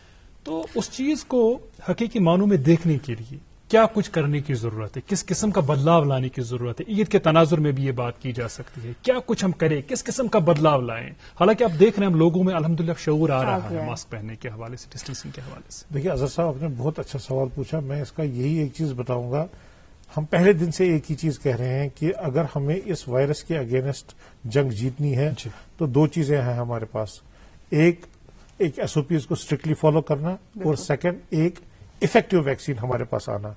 تو اس چیز کو حقیقی معنوں میں دیکھنے کے لیے کیا کچھ کرنے کی ضرورت ہے؟ کس قسم کا بدلاؤ لانے کی ضرورت ہے؟ عید کے تناظر میں بھی یہ بات کی جا سکتی ہے. کیا کچھ ہم کریں؟ کس قسم کا بدلاؤ لائیں؟ حالانکہ آپ دیکھ رہے ہیں ہم لوگوں میں الحمدللہ شعور آ رہا ہے ماسک پہننے کے حوالے سے ڈسٹینسنگ کے حوالے سے. دیکھیے اظہر صاحب آپ نے بہت اچھا سوال پوچھا. میں اس کا یہی ایک چیز بتاؤں گا. ہم پہلے دن سے ایک ہی چیز کہہ رہے ہیں کہ اگر ہمیں اس وائرس کے اگینسٹ جنگ جیتنی ہے جی. تو دو چیزیں ہیں ہمارے پاس. ایک ایک ایس او پیز کو اسٹرکٹلی فالو کرنا اور سیکنڈ ایک افیکٹو ویکسین ہمارے پاس آنا.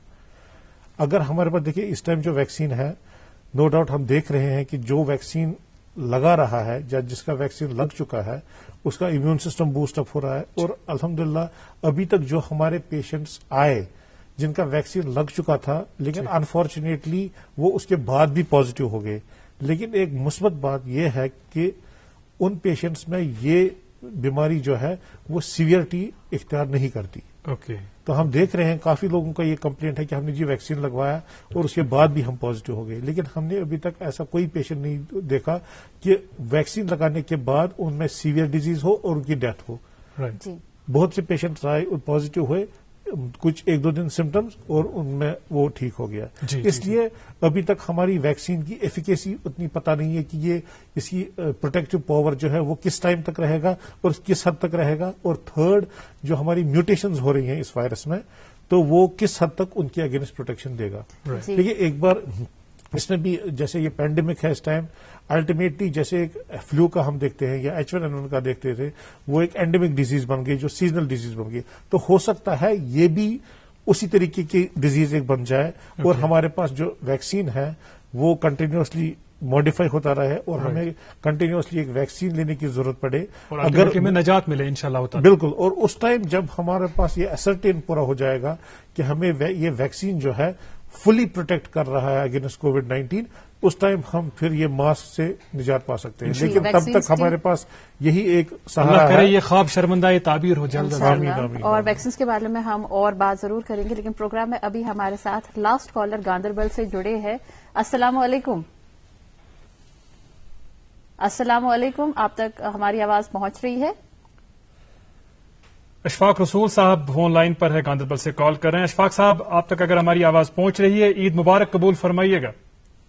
اگر ہمارے پاس دیکھیے اس ٹائم جو ویکسین ہے نو ڈاؤٹ ہم دیکھ رہے ہیں کہ جو ویکسین لگا رہا ہے یا جس کا ویکسین لگ چکا ہے اس کا امیون سسٹم بوسٹ اپ ہو رہا ہے. اور الحمدللہ ابھی تک جو ہمارے پیشنٹس آئے جن کا ویکسین لگ چکا تھا لیکن انفارچونیٹلی وہ اس کے بعد بھی پازیٹو ہو گئے. لیکن ایک مثبت بات یہ ہے کہ ان پیشنٹس میں یہ بیماری جو ہے وہ سیویئرٹی اختیار نہیں کرتی. اوکے تو ہم دیکھ رہے ہیں کافی لوگوں کا یہ کمپلینٹ ہے کہ ہم نے جی ویکسین لگوایا اور اس کے بعد بھی ہم پازیٹو ہو گئے، لیکن ہم نے ابھی تک ایسا کوئی پیشنٹ نہیں دیکھا کہ ویکسین لگانے کے بعد ان میں سیویئر ڈیزیز ہو اور ان کی ڈیتھ ہو. جی بہت سے پیشنٹ آئے پازیٹو ہوئے، کچھ ایک دو دن سمٹمز اور ان میں وہ ٹھیک ہو گیا. جی اس لیے ابھی تک ہماری ویکسین کی ایفیکیسی اتنی پتہ نہیں ہے کہ یہ اس کی پروٹیکٹو پاور جو ہے وہ کس ٹائم تک رہے گا اور کس حد تک رہے گا، اور تھرڈ جو ہماری میوٹیشنز ہو رہی ہیں اس وائرس میں تو وہ کس حد تک ان کے اگینسٹ پروٹیکشن دے گا. دیکھیے ایک بار اس میں بھی جیسے یہ پینڈیمک ہے اس ٹائم، الٹیمیٹلی جیسے ایک فلو کا ہم دیکھتے ہیں یا ایچ ون این ون کا دیکھتے تھے، وہ ایک اینڈیمک ڈیزیز بن گئی جو سیزنل ڈیزیز بن گئی. تو ہو سکتا ہے یہ بھی اسی طریقے کی ڈیزیز ایک بن جائے اور ہمارے پاس جو ویکسین ہے وہ کنٹینیوسلی ماڈیفائی ہوتا رہے اور ہمیں کنٹینیوسلی ایک ویکسین لینے کی ضرورت پڑے اگر ہمیں نجات ملے انشاءاللہ. بالکل. اور اس ٹائم جب ہمارے پاس یہ اسرٹین پورا ہو جائے گا کہ ہمیں یہ ویکسین جو ہے فلی پروٹیکٹ کر رہا ہے اگینسٹ کووڈ نائنٹین، اس ٹائم ہم پھر یہ ماسک سے نجات پا سکتے ہیں. لیکن تب تک ہمارے پاس یہی ایک سہارا ہے. یہ خواب شرمندہ یہ تعبیر ہو جلد. اور ویکسینز کے بارے میں ہم اور بات ضرور کریں گے، لیکن پروگرام میں ابھی ہمارے ساتھ لاسٹ کالر گاندربل سے جڑے ہیں. السلام علیکم. السلام علیکم، آپ تک ہماری آواز پہنچ رہی ہے؟ اشفاق رسول صاحب فون لائن پر ہے، گاندربل سے کال کر رہے ہیں. اشفاق صاحب آپ تک اگر ہماری آواز پہنچ رہی ہے، عید مبارک قبول فرمائیے گا.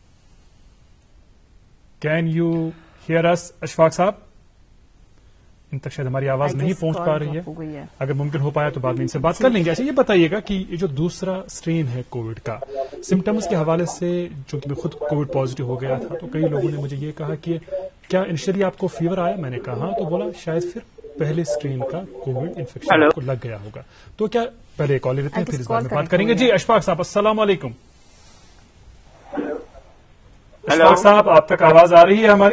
Can you hear us Ashfaq صاحب؟ ان تک شاید ہماری آواز نہیں پہنچ پا رہی ہے. اگر ممکن ہو پایا تو بعد میں ان سے بات کر لیں گے. ایسے یہ بتائیے گا کہ یہ جو دوسرا اسٹرین ہے کووڈ کا، سمٹمز کے حوالے سے، چونکہ میں خود کووڈ پازیٹو ہو گیا تھا تو کئی لوگوں نے مجھے یہ کہا کہ کیا انیشلی آپ کو فیور آیا؟ میں نے کہا ہاں، تو بولا شاید پھر پہلے اسٹرین کا کووڈ انفیکشن آپ کو لگ گیا ہوگا. تو کیا پہلے کال لیتے ہیں پھر اس بارے میں بات کریں گے. جی اشفاق صاحب السلام علیکم. اشفاق صاحب آپ تک آواز آ رہی ہے ہماری؟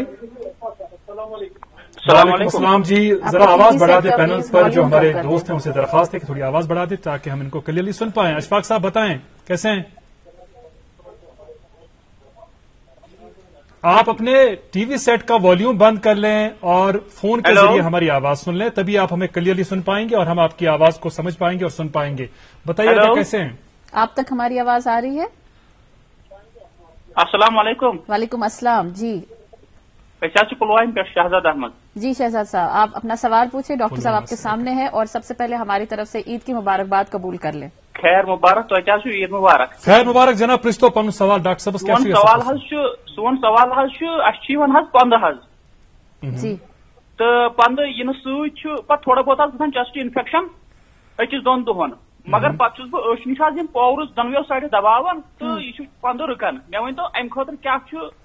السلام علیکم. السلام جی، ذرا آواز بڑھا دیں. پینل پر جو ہمارے دوست ہیں ان سے درخواست ہے کہ تھوڑی آواز بڑھا دیں تاکہ ہم ان کو کلیئرلی سن پائیں. اشفاق صاحب بتائیں کیسے ہیں آپ؟ اپنے ٹی وی سیٹ کا والیوم بند کر لیں اور فون کے ذریعے ہماری آواز سن لیں، تبھی آپ ہمیں کلیئرلی سن پائیں گے اور ہم آپ کی آواز کو سمجھ پائیں گے اور سن پائیں گے. بتائیے گا کیسے ہیں آپ؟ تک ہماری آواز آ رہی ہے؟ السلام علیکم. وعلیکم السلام. جی پلوام پہ شہزاد احمد. جی شہزاد صاحب، آپ اپنا سوال پوچھیں، ڈاکٹر صاحب آپ کے سامنے ہے، اور سب سے پہلے ہماری طرف سے عید کی مبارکباد قبول کر لیں. خیر مبارک. تو عید مبارک. خیر مبارک جناب. پرستو پن سوال ڈاکٹر صاحب سون سوال سون سوال حض پندہ حض. جی تو پندہ ین ست تھوڑا بہت گھان چیسٹ انفیکشن اکس دون دہن، مگر پتہ چھس بہ أچھ نش حظ یم پاورز دونویو سایڈو دباوان تو یہ پندہ رکان. مے ون تو امہ خاطر کیا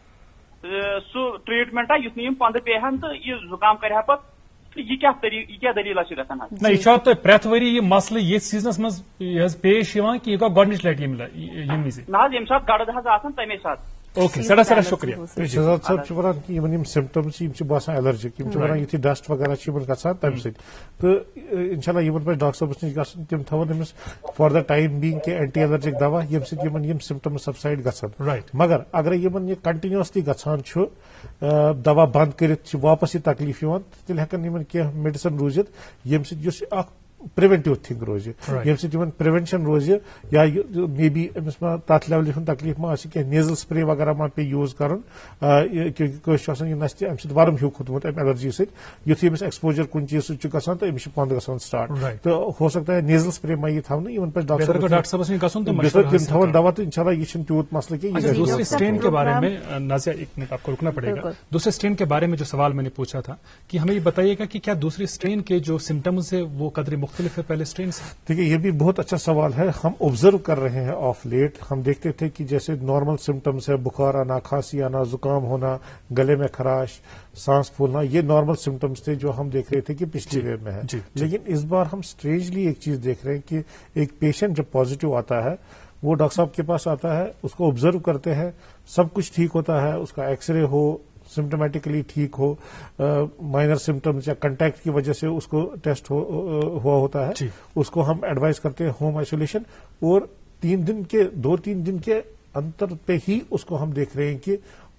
سہ ٹریٹمنٹا یُتھ نہٕ یم پندہ پیہن تو یہ زکام کرِ پتہ یہ کیا دلیل گھان؟ نہ یہ تہ پریت وری یہ مسئلہ یہ سیزنس مز پیش کہ یہ گو گۄڈنِچ لٹہِ یم وز نہ یم سات گڑد حظ آسان تمے سات. اوکے سڑا سڑا شکریہ. شہزاد صاحب ونان کہ یم سمٹمز یم باسان الرجک، یم ونان یتھے ڈسٹ وغیرہ گھان تمہ ست تو انشاءاللہ یمن پہ ڈاکٹر صاحبس نش گھن تم تھون امس فار دا ٹائم بینگ کہ اینٹی الرجک دوا یم ست یمن یم سمٹمز سبسائڈ گھن. مگر اگر یمن یہ کنٹینیوسلی گھان دوا بند کرت واپس یہ تکلیف تیل ہیکن یمن کی میڈیسن روزت یم س پریونٹو تھنگ روز، یم سی پریونشن روز، یا مے بی امس ما تر لیولہ ہند تکلیف ما آ نیزل سپرے وغیرہ ما پہ یوز کرن کیونکہ یہ نس تم سب ورم ہوں کھوتمت ام الرجی ست یتھ امس ایکسپوجر کن چیز سی گھان تو امس پند گھان سٹارٹ. تو ہو سکتا ہے نیزل سپرے ما یہ تھونا یمن پہ ڈاکٹر صاحب تم تھون دوا تو انشاءاللہ یہ تیوت مسئلہ کہ دوسرے اسٹرین کے بارے میں نازیہ ایک منٹ آپ کو رکنا پڑے گا. دوسرے اسٹرین کے بارے میں جو سوال میں نے پوچھا تھا کہ ہمیں یہ بتائیے گا کہ کیا دوسرے اسٹرین کے جو سمٹمز ہے وہ قدر مختلف ہے پہلے اسٹرین سے؟ دیکھیے یہ بھی بہت اچھا سوال ہے. ہم آبزرو کر رہے ہیں آف لیٹ، ہم دیکھتے تھے کہ جیسے نارمل سمٹمز ہے، بخار آنا، کھانسی آنا، زکام ہونا، گلے میں خراش، سانس پھولنا، یہ نارمل سمٹمز تھے جو ہم دیکھ رہے تھے کہ پچھلی ویو میں ہے. لیکن اس بار ہم اسٹرینجلی ایک چیز دیکھ رہے ہیں کہ ایک پیشنٹ جب پازیٹو آتا ہے وہ ڈاکٹر صاحب کے پاس آتا ہے، اس کو آبزرو کرتے ہیں، سب کچھ ٹھیک ہوتا ہے، اس کا ایکس رے ہو، سمٹمیٹکلی ٹھیک ہو، مائنر سمٹمز یا کنٹیکٹ کی وجہ سے اس کو ٹیسٹ ہوا ہوتا ہے، اس کو ہم ایڈوائز کرتے ہیں ہوم آئسولیشن، اور تین دن کے دو تین دن کے انتر پہ ہی اس کو ہم دیکھ رہے ہیں کہ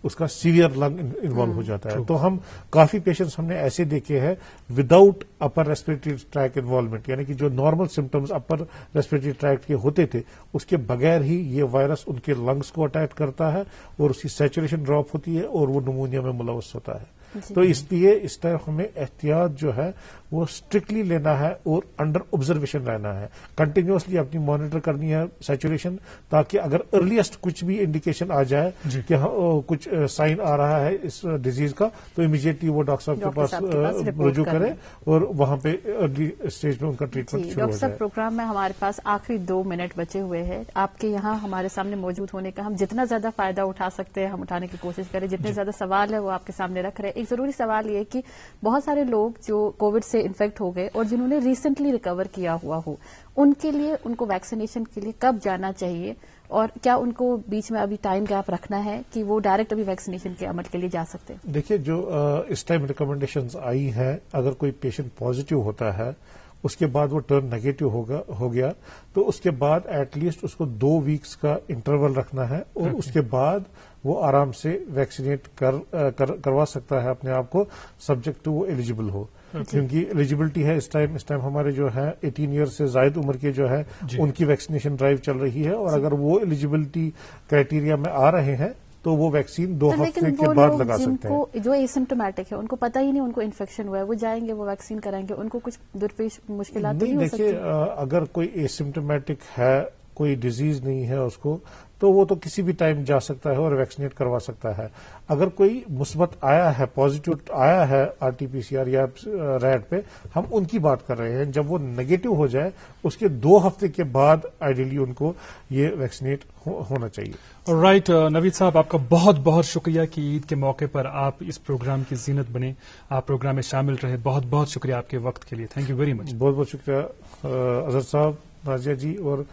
اس کا سیویئر لنگ انوالو ہو جاتا ہے. تو ہم کافی پیشنٹس ہم نے ایسے دیکھے ہیں without upper respiratory tract involvement, یعنی کہ جو normal symptoms upper respiratory tract کے ہوتے تھے اس کے بغیر ہی یہ وائرس ان کے لنگس کو اٹیک کرتا ہے اور اس کی سیچوریشن ڈراپ ہوتی ہے اور وہ نمونیا میں ملوث ہوتا ہے. تو اس لیے اس ٹائم ہمیں احتیاط جو ہے وہ اسٹرکٹلی لینا ہے اور انڈر آبزرویشن رہنا ہے, کنٹینیوسلی اپنی مانیٹر کرنی ہے سیچوریشن, تاکہ اگر ارلیسٹ کچھ بھی انڈیکیشن آ جائے جی. کہ کچھ سائن آ رہا ہے اس ڈیزیز کا تو امیڈیٹلی وہ ڈاکٹر صاحب کے پاس رجوع کرے اور وہاں پہ ارلی اسٹیج میں ان کا ٹریٹمنٹ شروع ہو جائے. ڈاکٹر صاحب پروگرام میں ہمارے پاس آخری دو منٹ بچے ہوئے ہیں, آپ کے یہاں ہمارے سامنے موجود ہونے کا ہم جتنا زیادہ فائدہ اٹھا سکتے ہیں ہم اٹھانے کی کوشش کریں, جتنے زیادہ سوال ہے وہ آپ کے سامنے رکھ رہے ہیں. ایک ضروری سوال یہ کہ بہت سارے لوگ جو کووڈ سے انفیکٹ ہو گئے اور جنہوں نے ریسنٹلی ریکور کیا ہوا ہو, ان کے لیے ان کو ویکسینیشن کے لیے کب جانا چاہیے, اور کیا ان کو بیچ میں ابھی ٹائم گیپ رکھنا ہے کہ وہ ڈائریکٹ ابھی ویکسینیشن کے عمل کے لیے جا سکتے ہیں؟ دیکھیے, جو اس ٹائم ریکمنڈیشنز آئی ہیں, اگر کوئی پیشنٹ پازیٹیو ہوتا ہے اس کے بعد وہ ٹرن نیگیٹو ہو گیا تو اس کے بعد ایٹ لیسٹ اس کو دو ویکس کا انٹرول رکھنا ہے اور اس کے بعد وہ آرام سے ویکسینیٹ کر, کر, کروا سکتا ہے اپنے آپ کو, سبجیکٹ ٹو وہ ایلیجیبل ہو. کیونکہ ایلیجیبلٹی ہے اس ٹائم اس ٹائم ہمارے جو ہے ایٹین ایئر سے زائد عمر کے جو ہے ان کی ویکسینیشن ڈرائیو چل رہی ہے, اور اگر وہ ایلیجیبلٹی کرائٹیریا میں آ رہے ہیں تو وہ ویکسین دو ہفتے کے بعد لگا سکتے ہیں. جو ایسمپٹومیٹک ہے ان کو پتہ ہی نہیں ان کو انفیکشن ہوا ہے, وہ جائیں گے وہ ویکسین کرائیں گے, ان کو کچھ درپیش مشکلات نہیں ہو سکتی؟ دیکھیے, اگر کوئی ایسمپٹومیٹک ہے, کوئی ڈیزیز نہیں ہے اس کو, تو وہ تو کسی بھی ٹائم جا سکتا ہے اور ویکسینیٹ کروا سکتا ہے. اگر کوئی مثبت آیا ہے, پازیٹو آیا ہے R T P C R یا ریٹ پہ, ہم ان کی بات کر رہے ہیں. جب وہ نیگیٹو ہو جائے اس کے دو ہفتے کے بعد آئیڈیلی ان کو یہ ویکسینیٹ ہونا چاہیے. رائٹ نوید صاحب, آپ کا بہت بہت شکریہ کہ عید کے موقع پر آپ اس پروگرام کی زینت بنے, آپ پروگرام میں شامل رہے. بہت بہت شکریہ آپ کے وقت کے لیے. Thank you very much. بہت بہت شکریہ اظہر صاحب, نازیہ جی. اور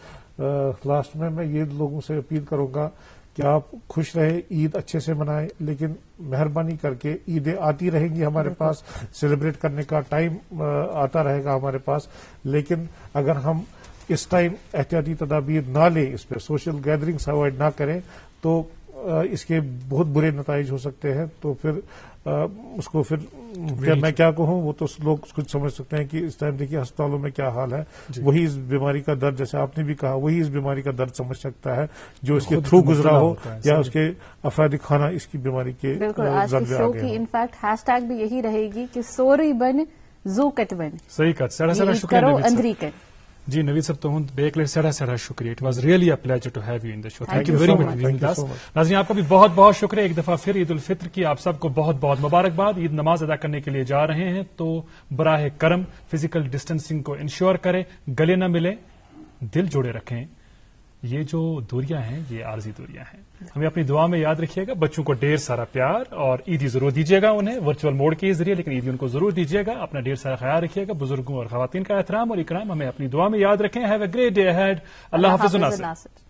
لاسٹ میں میں یہ لوگوں سے اپیل کروں گا کہ آپ خوش رہے, عید اچھے سے منائیں, لیکن مہربانی کر کے عیدیں آتی رہیں گی ہمارے پاس, سیلیبریٹ کرنے کا ٹائم آتا رہے گا ہمارے پاس, لیکن اگر ہم اس ٹائم احتیاطی تدابیر نہ لیں, اس پہ سوشل گیدرنگس اوائڈ نہ کریں, تو اس کے بہت برے نتائج ہو سکتے ہیں. تو پھر اس کو پھر میں کیا کہوں, وہ تو لوگ کچھ سمجھ سکتے ہیں کہ اس ٹائم دیکھیے ہسپتالوں میں کیا حال ہے. وہی اس بیماری کا درد, جیسے آپ نے بھی کہا, وہی اس بیماری کا درد سمجھ سکتا ہے جو اس کے تھرو گزرا ہو یا اس کے افراد خانہ اس کی بیماری کے. بالکل, آج کے شو کی انفیکٹ ہیش ٹیگ بھی یہی رہے گی کہ سوری بن زو کٹ بن. صحیح کر, سڑا سڑا شکریہ جی نوید صاحب. تو بیک لے سڑا سڑا شکریہ. It was really a pleasure to have you in the show. Thank you very much. ناظرین, آپ کا بھی بہت بہت شکریہ. ایک دفعہ پھر عید الفطر کی آپ سب کو بہت بہت مبارکباد. عید نماز ادا کرنے کے لیے جا رہے ہیں تو براہ کرم فزیکل ڈسٹینسنگ کو انشور کریں, گلے نہ ملیں, دل جوڑے رکھیں. یہ جو دوریاں ہیں یہ عارضی دوریاں ہیں. ہمیں اپنی دعا میں یاد رکھیے گا. بچوں کو ڈھیر سارا پیار اور عیدی ضرور دیجیے گا انہیں ورچوئل موڈ کے ذریعے, لیکن عیدی ان کو ضرور دیجیے گا. اپنا ڈھیر سارا خیال رکھیے گا. بزرگوں اور خواتین کا احترام اور اکرام ہمیں اپنی دعا میں یاد رکھیں. Have a great day ahead. Allah حافظ.